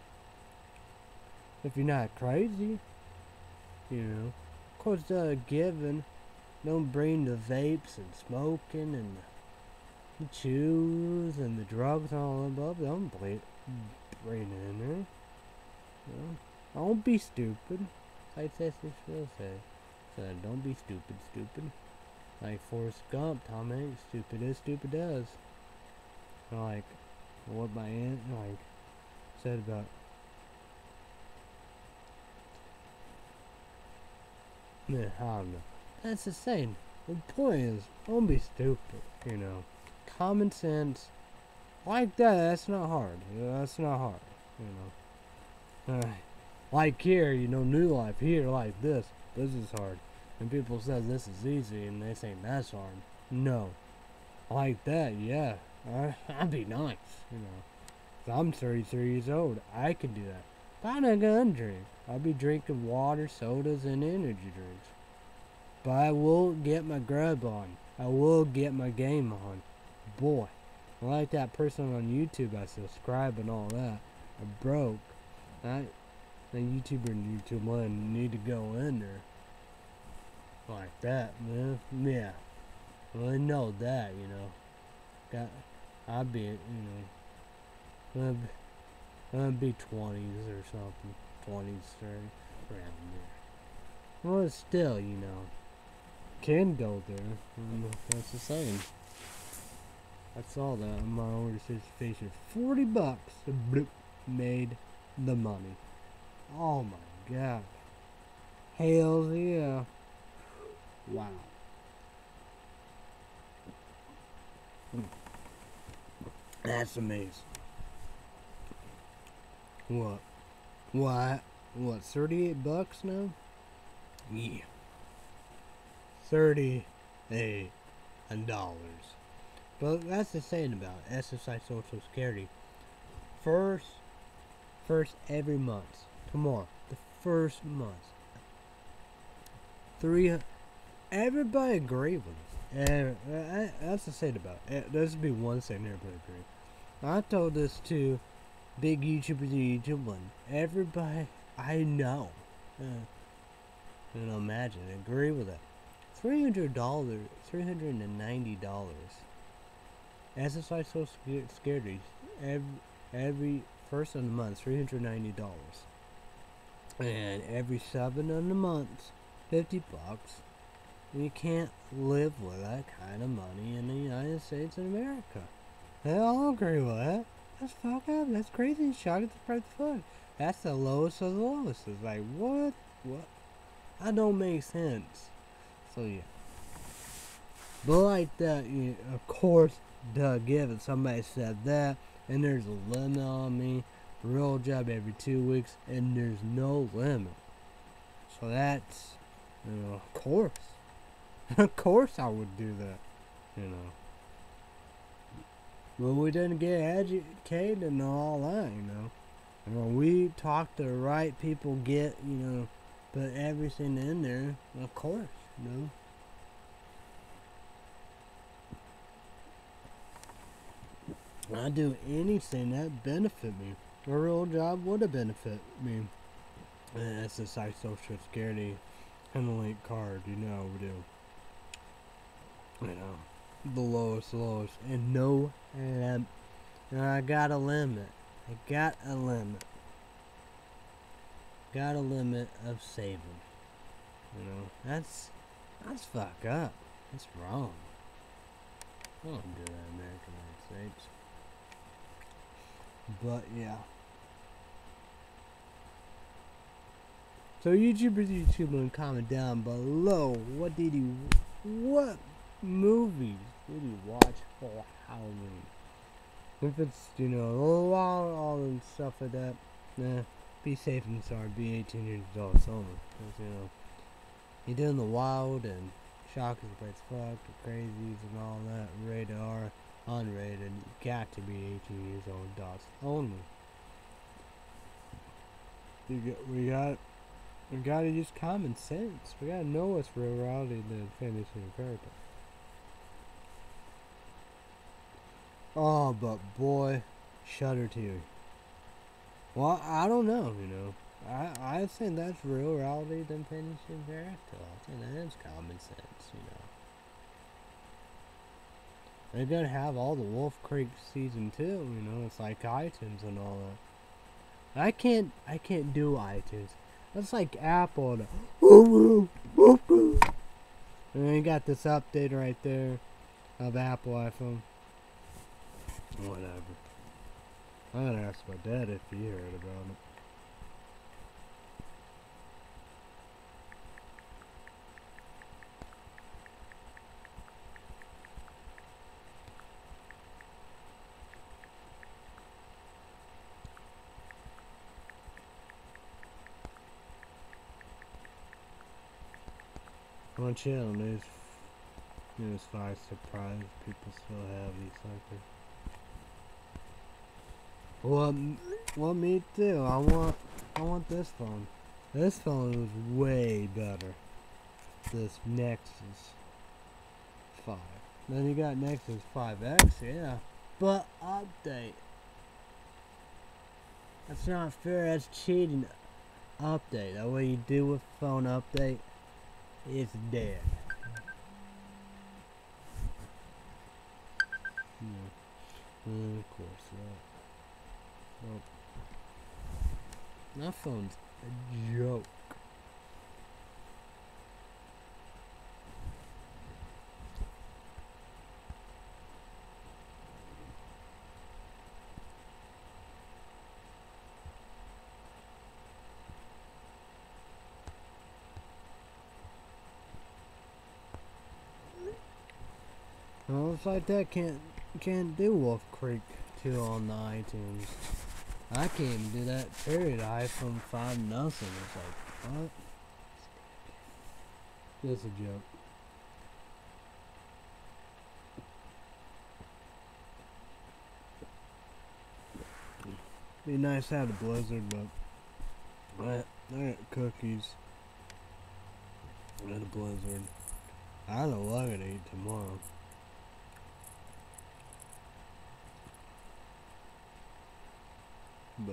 If you're not crazy, Of course, given, don't bring the vapes and smoking and the chews and the drugs and all above. Don't bring it in there. Don't be stupid. Like Cecily will say. So don't be stupid. Like Forrest Gump, Tom Hanks, stupid as stupid does. Like what my aunt said about I don't know. That's the same. The point is, don't be stupid, Common sense like that's not hard. That's not hard, like here, New Life here like this is hard. And people say this is easy and they say that's hard. No. Like that, yeah. I'd be nice, 'Cause I'm 33 years old. I can do that. But I'm not gonna drink. I'll be drinking water, sodas, and energy drinks. But I will get my grub on. I will get my game on. Boy, I like that person on YouTube I subscribe and all that. I broke. The YouTuber and YouTube one need to go in there. Like that, man. Yeah. Well, I know that, I'd be, I'd be 20s or something. 20s, 30, around there. Well, still, can go there. That's the same. That's all that my older sister faced. $40. Bloop, made the money. Oh my god. Hells yeah. Wow. That's amazing. What? What? What? $38 now? Yeah. $38. But that's the saying about SSI Social Security. First every month. Tomorrow, the first month. Everybody agree with us. That's the saying about it. There's be one saying everybody agree. I told this to big YouTubers and YouTube, everybody I know, imagine, agree with it. $390. SSI Social Security every first of the month, $390, and every 7 of the month, $50. You can't live with that kind of money in the United States of America. They all agree with that. That's fucked up. That's crazy. Shot at the price of food. That's the lowest of the lowest. It's like, what? What? That don't make sense. So, yeah. But like that, of course, given somebody said that, and there's a limit on me, real job every 2 weeks, and there's no limit. So that's, of course. Of course I would do that, But we didn't get educated and all that, And when we talk to the right people, put everything in there, of course, I'd do anything that benefit me. A real job would have benefit me. SSI Social Security and the link card, we do. The lowest, and no, and I got a limit. Got a limit of saving. That's fucked up. That's wrong. I don't do that in American United States. But yeah. So YouTube, comment down below. What movies did you watch for Halloween? If it's, all and stuff like that, be safe and sorry, be 18 years old, only. Because, you're doing the wild and shockers, but it's fucked, the crazies and all that, rated R, unrated, you got to be 18 years old, adults only. We gotta use common sense. We gotta know what's real reality than fantasy and fairy tale. Oh, but boy, shudder to. Well, I don't know, I think that's real reality than fantasy and fairy tale. I think that is common sense, They're gonna have all the Wolf Creek season 2, it's like iTunes and all that. I can't do iTunes. That's like Apple. And then you got this update right there of Apple iPhone. Whatever. I gotta ask my dad if he heard about it. On channel news 5 surprise people still have these suckers. Well, me too. I want this phone. This phone was way better. This Nexus 5. Then you got Nexus 5X, yeah. But update. That's not fair. That's cheating. Update. That way you do with phone update. It's dead. Of course not. Nope. My phone's a joke. Well, it's like that can't do Wolf Creek 2 on the iTunes. I can't even do that. Period. I from 5-0. It's like, what? Just a joke. Be nice to have the blizzard, but I got cookies and a blizzard. I don't know what I'm gonna eat tomorrow. But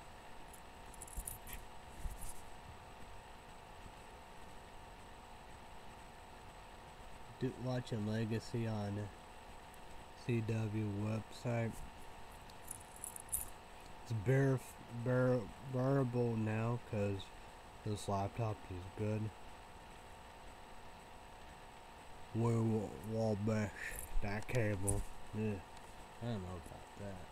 watching Legacy on CW website. It's bearable now because this laptop is good. Wall mesh, that cable. Yeah, I don't know about that.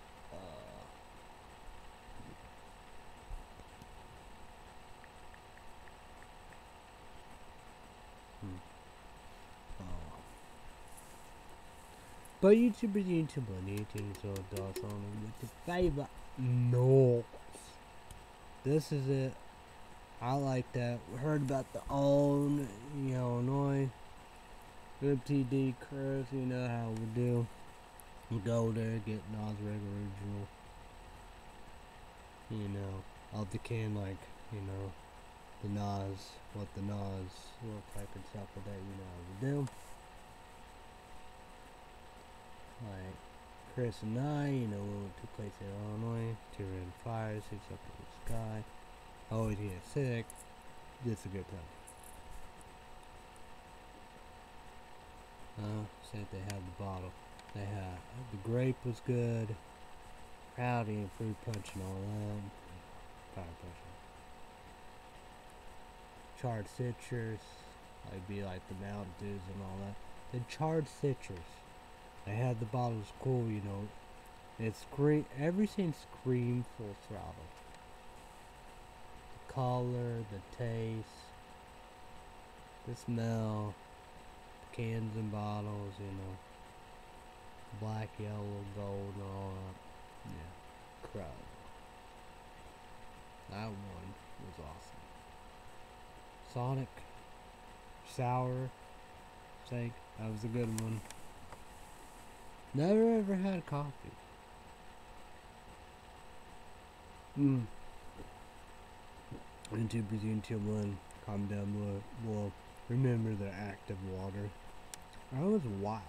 But YouTube is YouTube on YouTube, so it does on with the favor. No. This is it. I like that. We heard about the own Illinois TD Chris, you know how we do. We go there, get Nas original. You know, off the can, like, you know, the Nas, what the Nas look like and stuff like that, you know how we do. Like, Chris and I, you know, we went to a place in Illinois, 2 random fires, 6 up in the sky, always get sick, just a good time. Said they had the bottle. They had, the grape was good, rowdy and fruit punch and all that, fire punch. Charred citrus, like be like the Mountain Dews and all that. The charred citrus. They had the bottles cool, you know. It's great. Everything screamed full throttle. The color, the taste, the smell, the cans and bottles, you know. Black, yellow, gold, and all that. Yeah, crowd. That one was awesome. Sonic, sour, steak. That was a good one. Never ever had coffee. Until one, comment down below. Remember the active water. That was wild.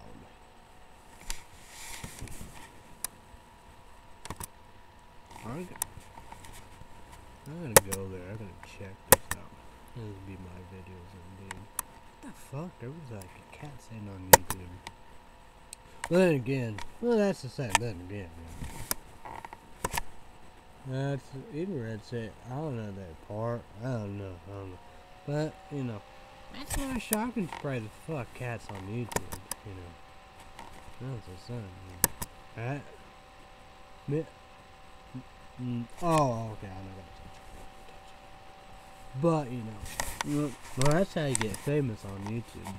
I'm gonna go there. I'm gonna check this out. This will be my videos indeed. What the fuck? There was like a cat sitting on YouTube. But then again, well, that's the same. Then again, that's even Red said, I don't know that part. I don't know. But you know, that's not shocking. Surprise the fuck cats on YouTube. You know, that's the same. Oh, okay. I know that. But you know, well, that's how you get famous on YouTube.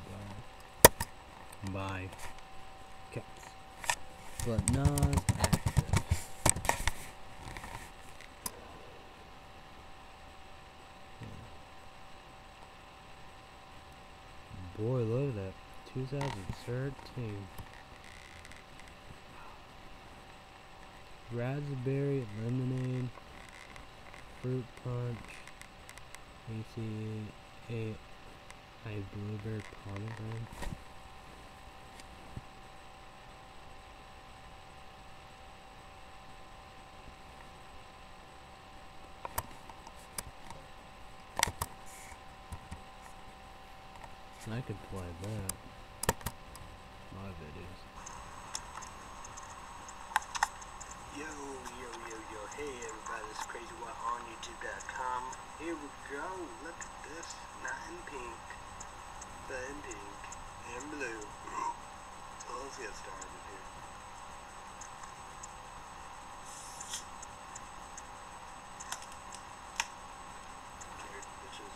By cats. But not active. Boy, look at that. 2013. Raspberry lemonade, fruit punch, ACA, blueberry pomegranate. I could play that. My videos. Yo, hey everybody, it's CrazyWhite on YouTube.com. Here we go, look at this, not in pink, but in pink, and blue. So let's get started here. Okay, bitches.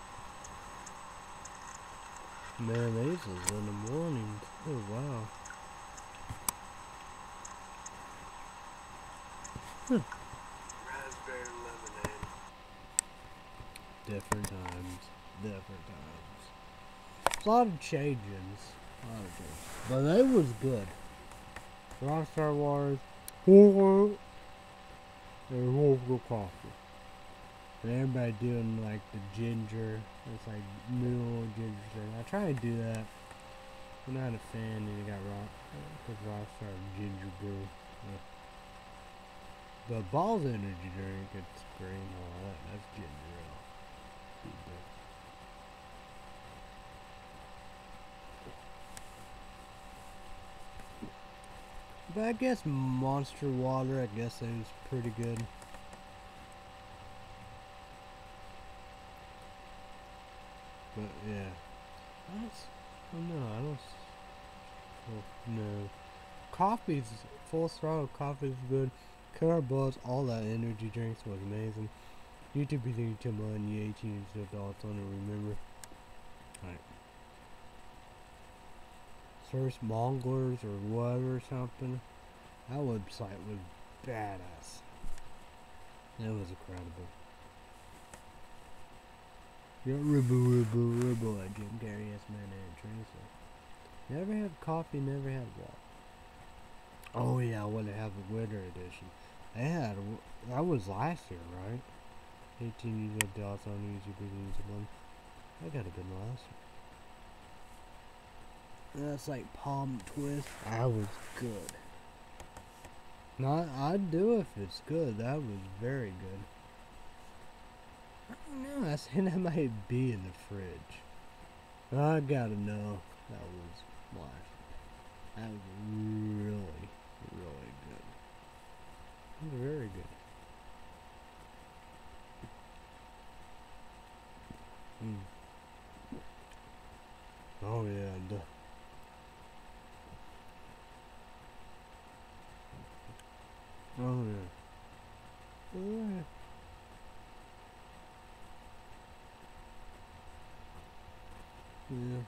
Man, these is in the morning. Oh wow. Raspberry lemonade. Different times. Different times. A lot of changes. A lot of changes. But it was good. Rockstar Wars. And Wolf Coffee. And everybody doing like the ginger. It's like new ginger thing. I try to do that. I'm not a fan, and it got because Rockstar ginger brew. Yeah. The Balls energy drink, it's green and all that. That's ginger ale. But I guess Monster Water, I guess it was pretty good. But yeah, I don't. Oh, no. Coffee's Full Throttle. Coffee's good. Car Buzz, all that energy drinks was amazing. YouTube video Timberland, you 18 adults on it, remember. Alright. Search Monglers or whatever something. That website was badass. It was incredible. Yeah, Ribble at Jim Carrey, yes man, and Tracer. Never had coffee, never had water. Oh yeah, I would have a winter edition. That was last year, right? 18 years adults on YouTube videos. That gotta have been last year. That's like Palm Twist. That was good. I'd do it if it's good. That was very good. I don't know. I think that might be in the fridge. I gotta know. That was last. That was really, really good. It was very good. Oh yeah. Oh yeah. Yeah. Yeah.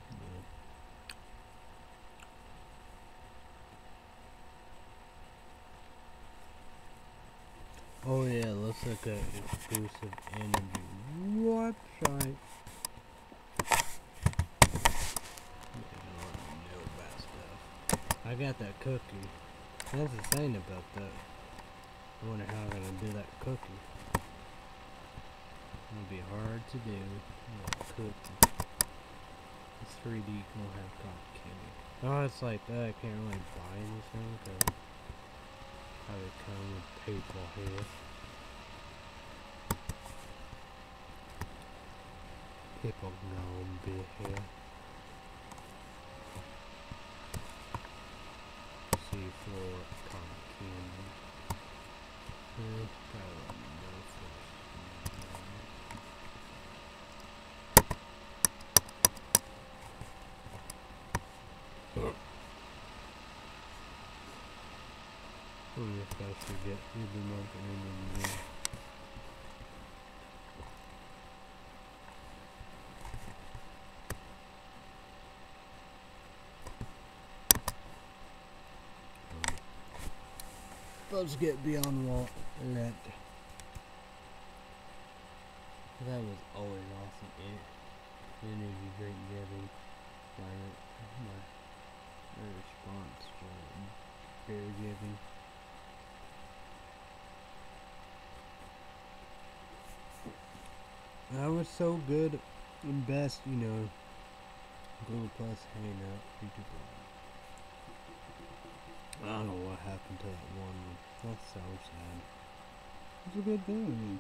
Oh yeah, let's look at exclusive energy website. I got that cookie. That's the thing about that. I wonder how I'm gonna do that cookie. It'll be hard to do. Cookie. It's 3D, gonna have cotton candy. Oh, it's like that. I can't really buy anything because I would come with people here. People gonna be here. Seafloor cotton candy. Probably let me know first. If I forget every month and then let's get beyond what that. That was always awesome. Energy drink giving my response to beer giving. That was so good and best, you know. Google Plus Hangout, YouTube. I don't know what happened to that one. That's so sad. It's a good thing.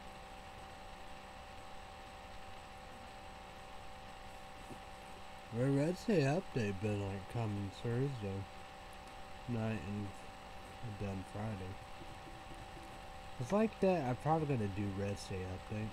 Where Red State Update been like coming Thursday night and done Friday. It's like that. I'm probably gonna do Red State Update.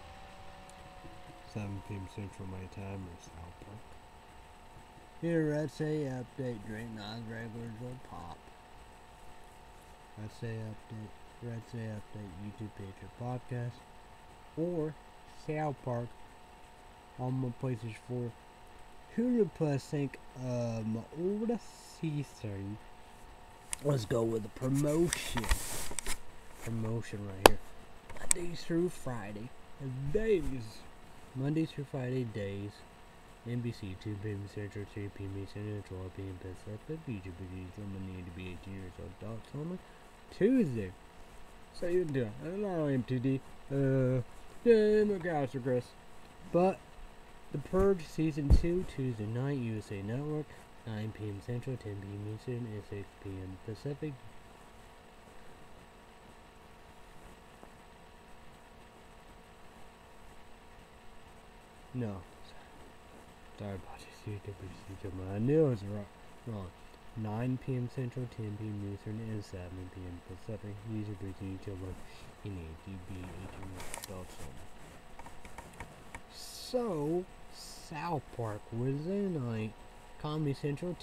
7 p.m. Central my time or South Park. Here, Red State Update. Drink non-regulars will pop. Red State Update. Red State Update. YouTube page or podcast. Or South Park. All my places for Hulu Plus. Think my older sister Let's go with the promotion. Promotion right here. Mondays through Friday. Days. Mondays through Friday days. NBC, 2 p.m. Central, 3 p.m. Eastern, and 12 p.m. Pacific. YouTube videos only need to be 18 years old. Adults only. Tuesday. So you can do it. I don't know MTD. Yeah, my gosh, Chris. But The Purge Season 2, Tuesday night, USA Network, 9 p.m. Central, 10 p.m. Eastern, and 6 p.m. Pacific. No. Sorry about this. YouTube. I knew it was wrong. 9 p.m. Central, 10 p.m. Eastern, and 7 p.m. Pacific. User breaching YouTube in ATB 18 adults only. So, South Park, Wednesday night, Comedy Central,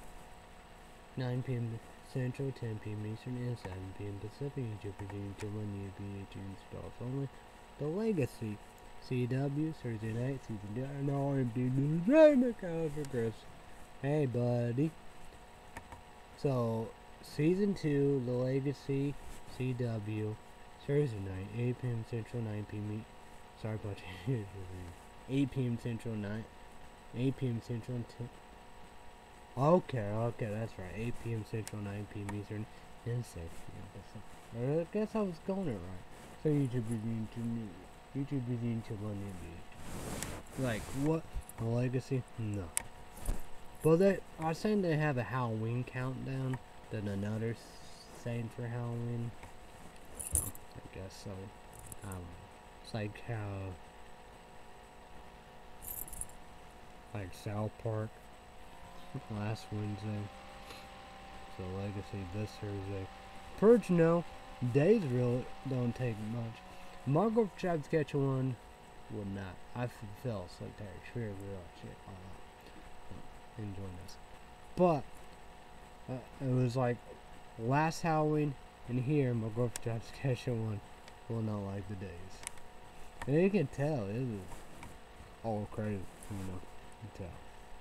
9 p.m. Central, 10 p.m. Eastern, and 7 p.m. Pacific. YouTube breaching YouTube on ATB 18 adults only. The Legacy. CW, Thursday night, season 2. No, I'm doing the Chris. Hey, buddy. So, season 2, The Legacy, CW, Thursday night, 8 p.m. Central, 9 p.m. Sorry about that. 8 p.m. Central, 8 p.m. Central. Okay, that's right. 8 p.m. Central, 9 p.m. Eastern, and 6 p.m. Pacific. I guess I was going it right. So, YouTube is into me. YouTube is into one NBA. Like, what? A Legacy? No. But I was saying they have a Halloween countdown, then another saying for Halloween. So, I guess so. It's like how, like South Park last Wednesday. So Legacy this Thursday. Purge, no. Days really don't take much. Margot tried to catch one, would not. I fell asleep there. Sure, real shit. Enjoying this. But, it was like last Halloween, and here, my girlfriend tried to catch one, will not like the days. And you can tell, it was all crazy, you know, you can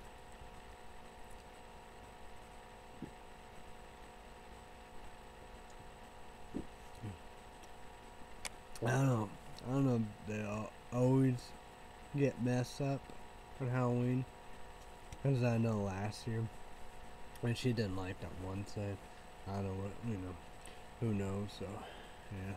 tell. I don't know, they always get messed up on Halloween, because I know last year, when she didn't like that one set, I don't know what, you know, who knows, so, yeah.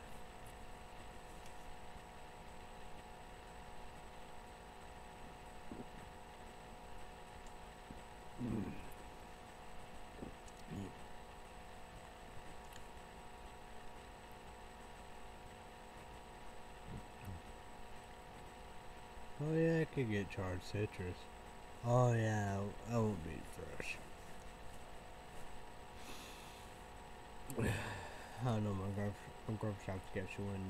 Oh yeah, I could get charred citrus. Oh yeah, I won't be fresh. I don't know, my girlfriend shops get you in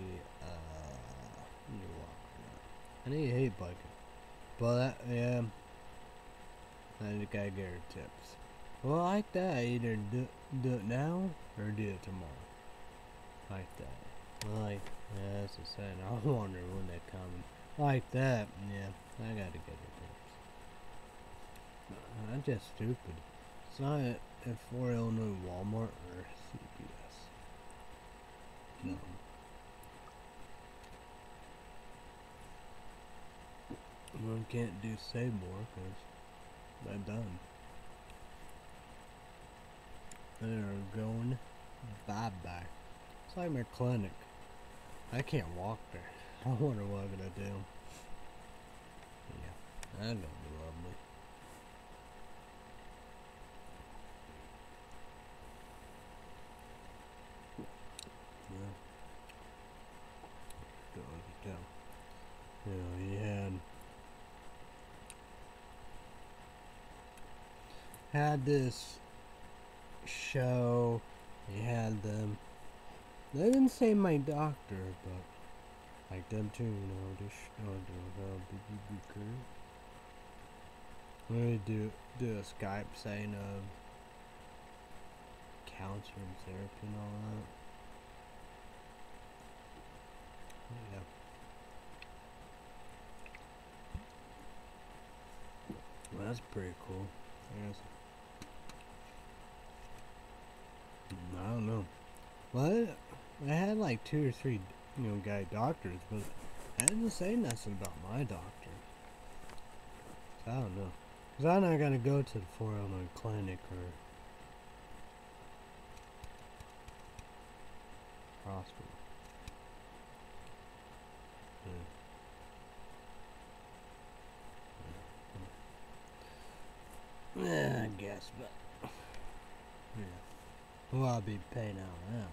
the I need a hate bike. But yeah, I just gotta get her tips. Well, I like that. Either do it now or do it tomorrow. Like that. Like, yeah, that's the saying. I wonder when they're coming. Like that, yeah. I gotta get her tips. I'm just stupid. It's not at 4 Illinois Walmart or CVS. No. One can't do Save More because they're done. They're going bye-bye. It's like my clinic. I can't walk there. I wonder what I'm gonna do. Yeah, that's gonna be lovely. Yeah. You know, he had this show. He had them. They didn't say my doctor, but like them too, you know. This I'm gonna do a Skype saying of counselor and therapy and all that. Yeah. Well, that's pretty cool. I guess. don't know. Well, I had like 2 or 3, guy doctors, but I didn't say nothing about my doctor. So I don't know. Because I'm not going to go to the 409 clinic or hospital. Yeah, I guess, but yeah. Well, I'll be paying out now.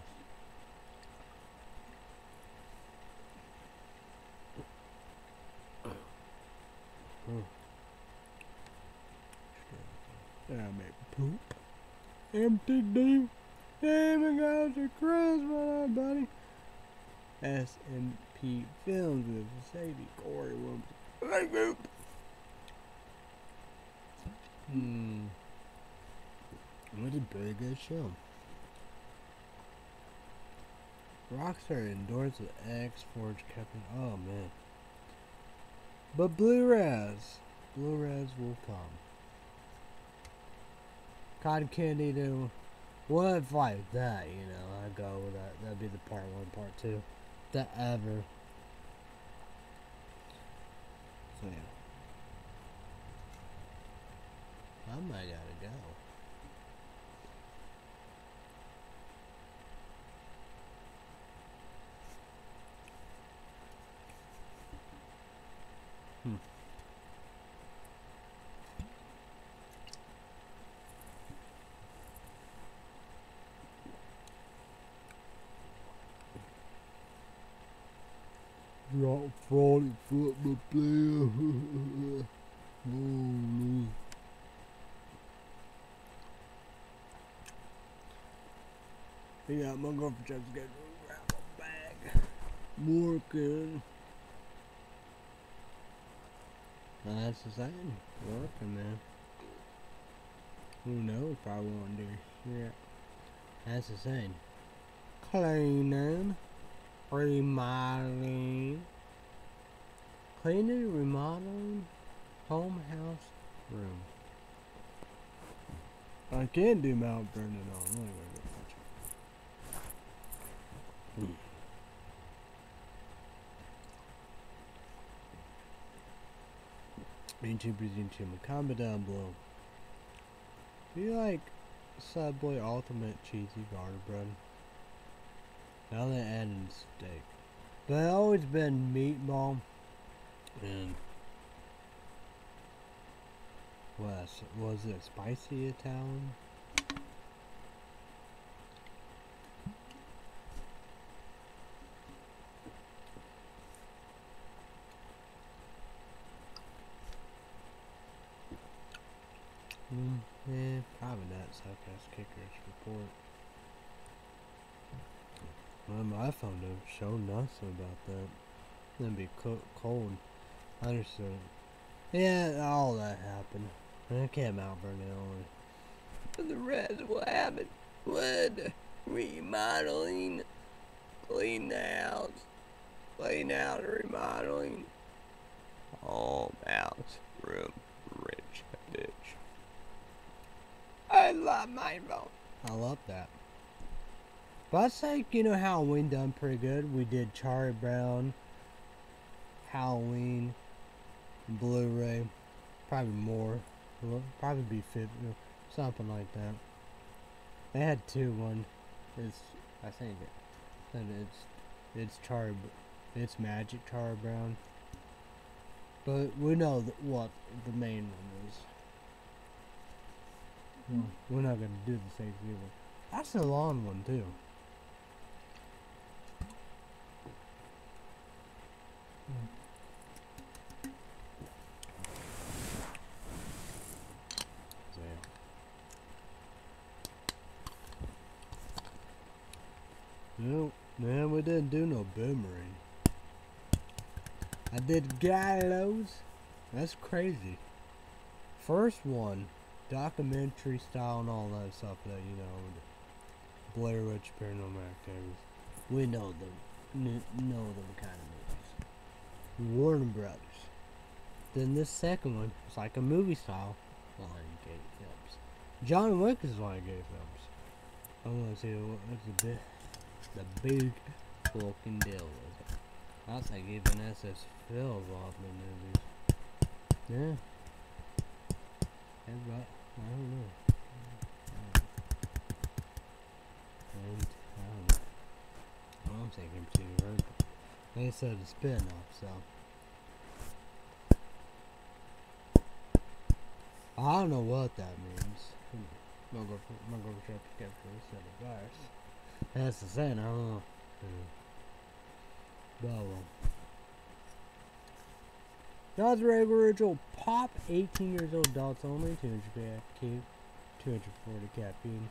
I make poop. Empty deep. Damn, it got your Christmas, buddy. SMP Films with Sadie Corey Williams. What a pretty good show. Rockstar endorsed with X-Forge Captain. Oh man. But Blu-rays will come. Cotton Candy to what like that, I go with that. That'd be the part 1, part 2. That ever. So yeah. I might gotta go. Drop fraud football player. Oh no. Yeah, my girlfriend just got to grab a bag. Working. That's the same. Working, man. Who knows? Probably won't do shit. That's the same. Cleaning. Remodeling. Cleaning, remodeling. Home, house, room. I can't do Mount Vernon on. I'm gonna go YouTube, comment down below. Do you like Subway Ultimate Cheesy Garter Bread? Now they're adding steak. But it's always been meatball and was it spicy Italian? Yeah, probably not. Suck-ass kickers report. Well, my phone don't show nothing about that. It'd be cold. Understood. Yeah, all that happened. I can't Mount Vernon only. But the rest will happen. Wood, remodeling, clean the house, clean out, remodeling, home, house, room, rich, bitch. I love my phone. I love that. But I think, Halloween done pretty good. We did Charlie Brown, Halloween, Blu-ray, probably more. Probably be 50, something like that. They had 2. One is, I think it's Magic Charlie Brown. But we know what the main one is. We're not gonna do the same thing. That's a long one too. No, man, we didn't do no boomerang. I did gallows. That's crazy. First one, documentary style and all that stuff that, Blair Witch Paranormal Activities. We know them kind of movies. Warner Brothers. Then this second one, it's like a movie style, Lionsgate Films. John Wick is Lionsgate Films. I want to see what's the big fucking deal with it. I was like even SS Phil's off the movies. Yeah. Everybody, I don't know. And, I don't think I'm too hurt. They said a spin-off, so. I don't know what that means. My girlfriend kept said a virus. That's the same, I don't know. But well. God's original pop, 18 years old, adults only, 240 caffeine.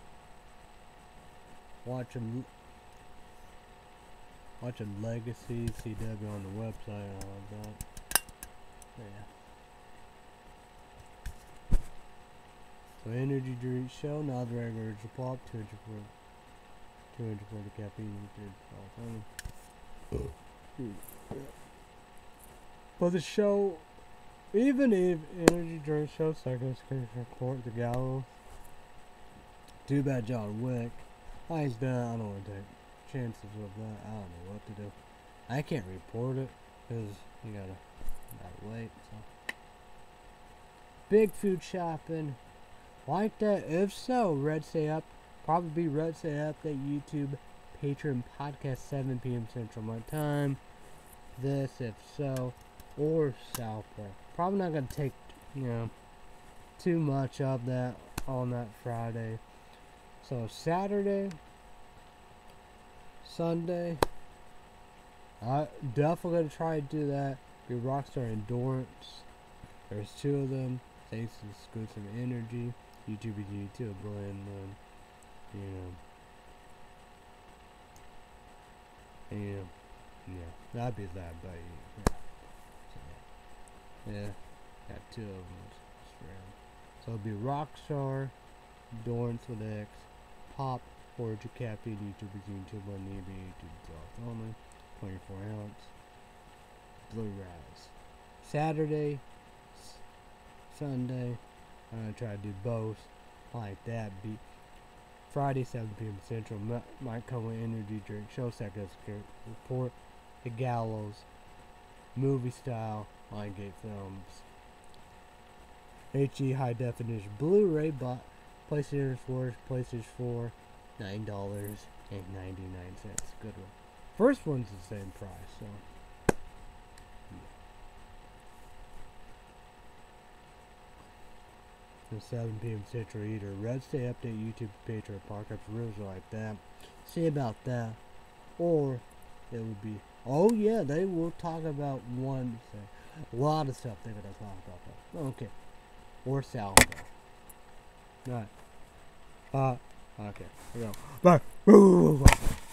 Watching Legacy, CW on the website and all of that. Yeah. So energy drink show, now the regular original pop, 240 caffeine, adults only. But the show, even if energy drink show, second court the gallows. Too bad John Wick. He's done. I don't want to take chances of that. I don't know what to do. I can't report it because you gotta wait. So. Big food shopping, like that. If so, Red Stay Up. Probably Red Stay Up. That YouTube, Patreon podcast 7 p.m. Central my time. This, if so, or South Park. Probably not gonna take too much of that on that Friday. So Saturday, Sunday, I definitely gonna try to do that. Be Rockstar Endurance. There's 2 of them. Thanks to Exclusive Energy. YouTube is YouTube blend them. That'd be that, but yeah, got 2 of them. So it'll be Rockstar, Endurance with X, Pop, Forge Cappy, YouTube is YouTube on EB, YouTube Drops only, 24 ounce, Blue Rise. Saturday, Sunday, I'm gonna try to do both, like that. Be Friday, 7 p.m. Central, might come with energy drink, show second report, The Gallows, movie style, Lionsgate Films, HE high definition Blu-ray, but PlayStation 4, PlayStation 4, $9.99. Good one. First one's the same price, so. Yeah. 7 p.m. Central either. Red Stay Update, YouTube, Patreon, Podcast, rules like that. See about that. Or it would be, oh yeah, they will talk about one thing. A lot of stuff they're going to talk about that. Okay. Or Salvo. Right. Okay. Here we go. Bye.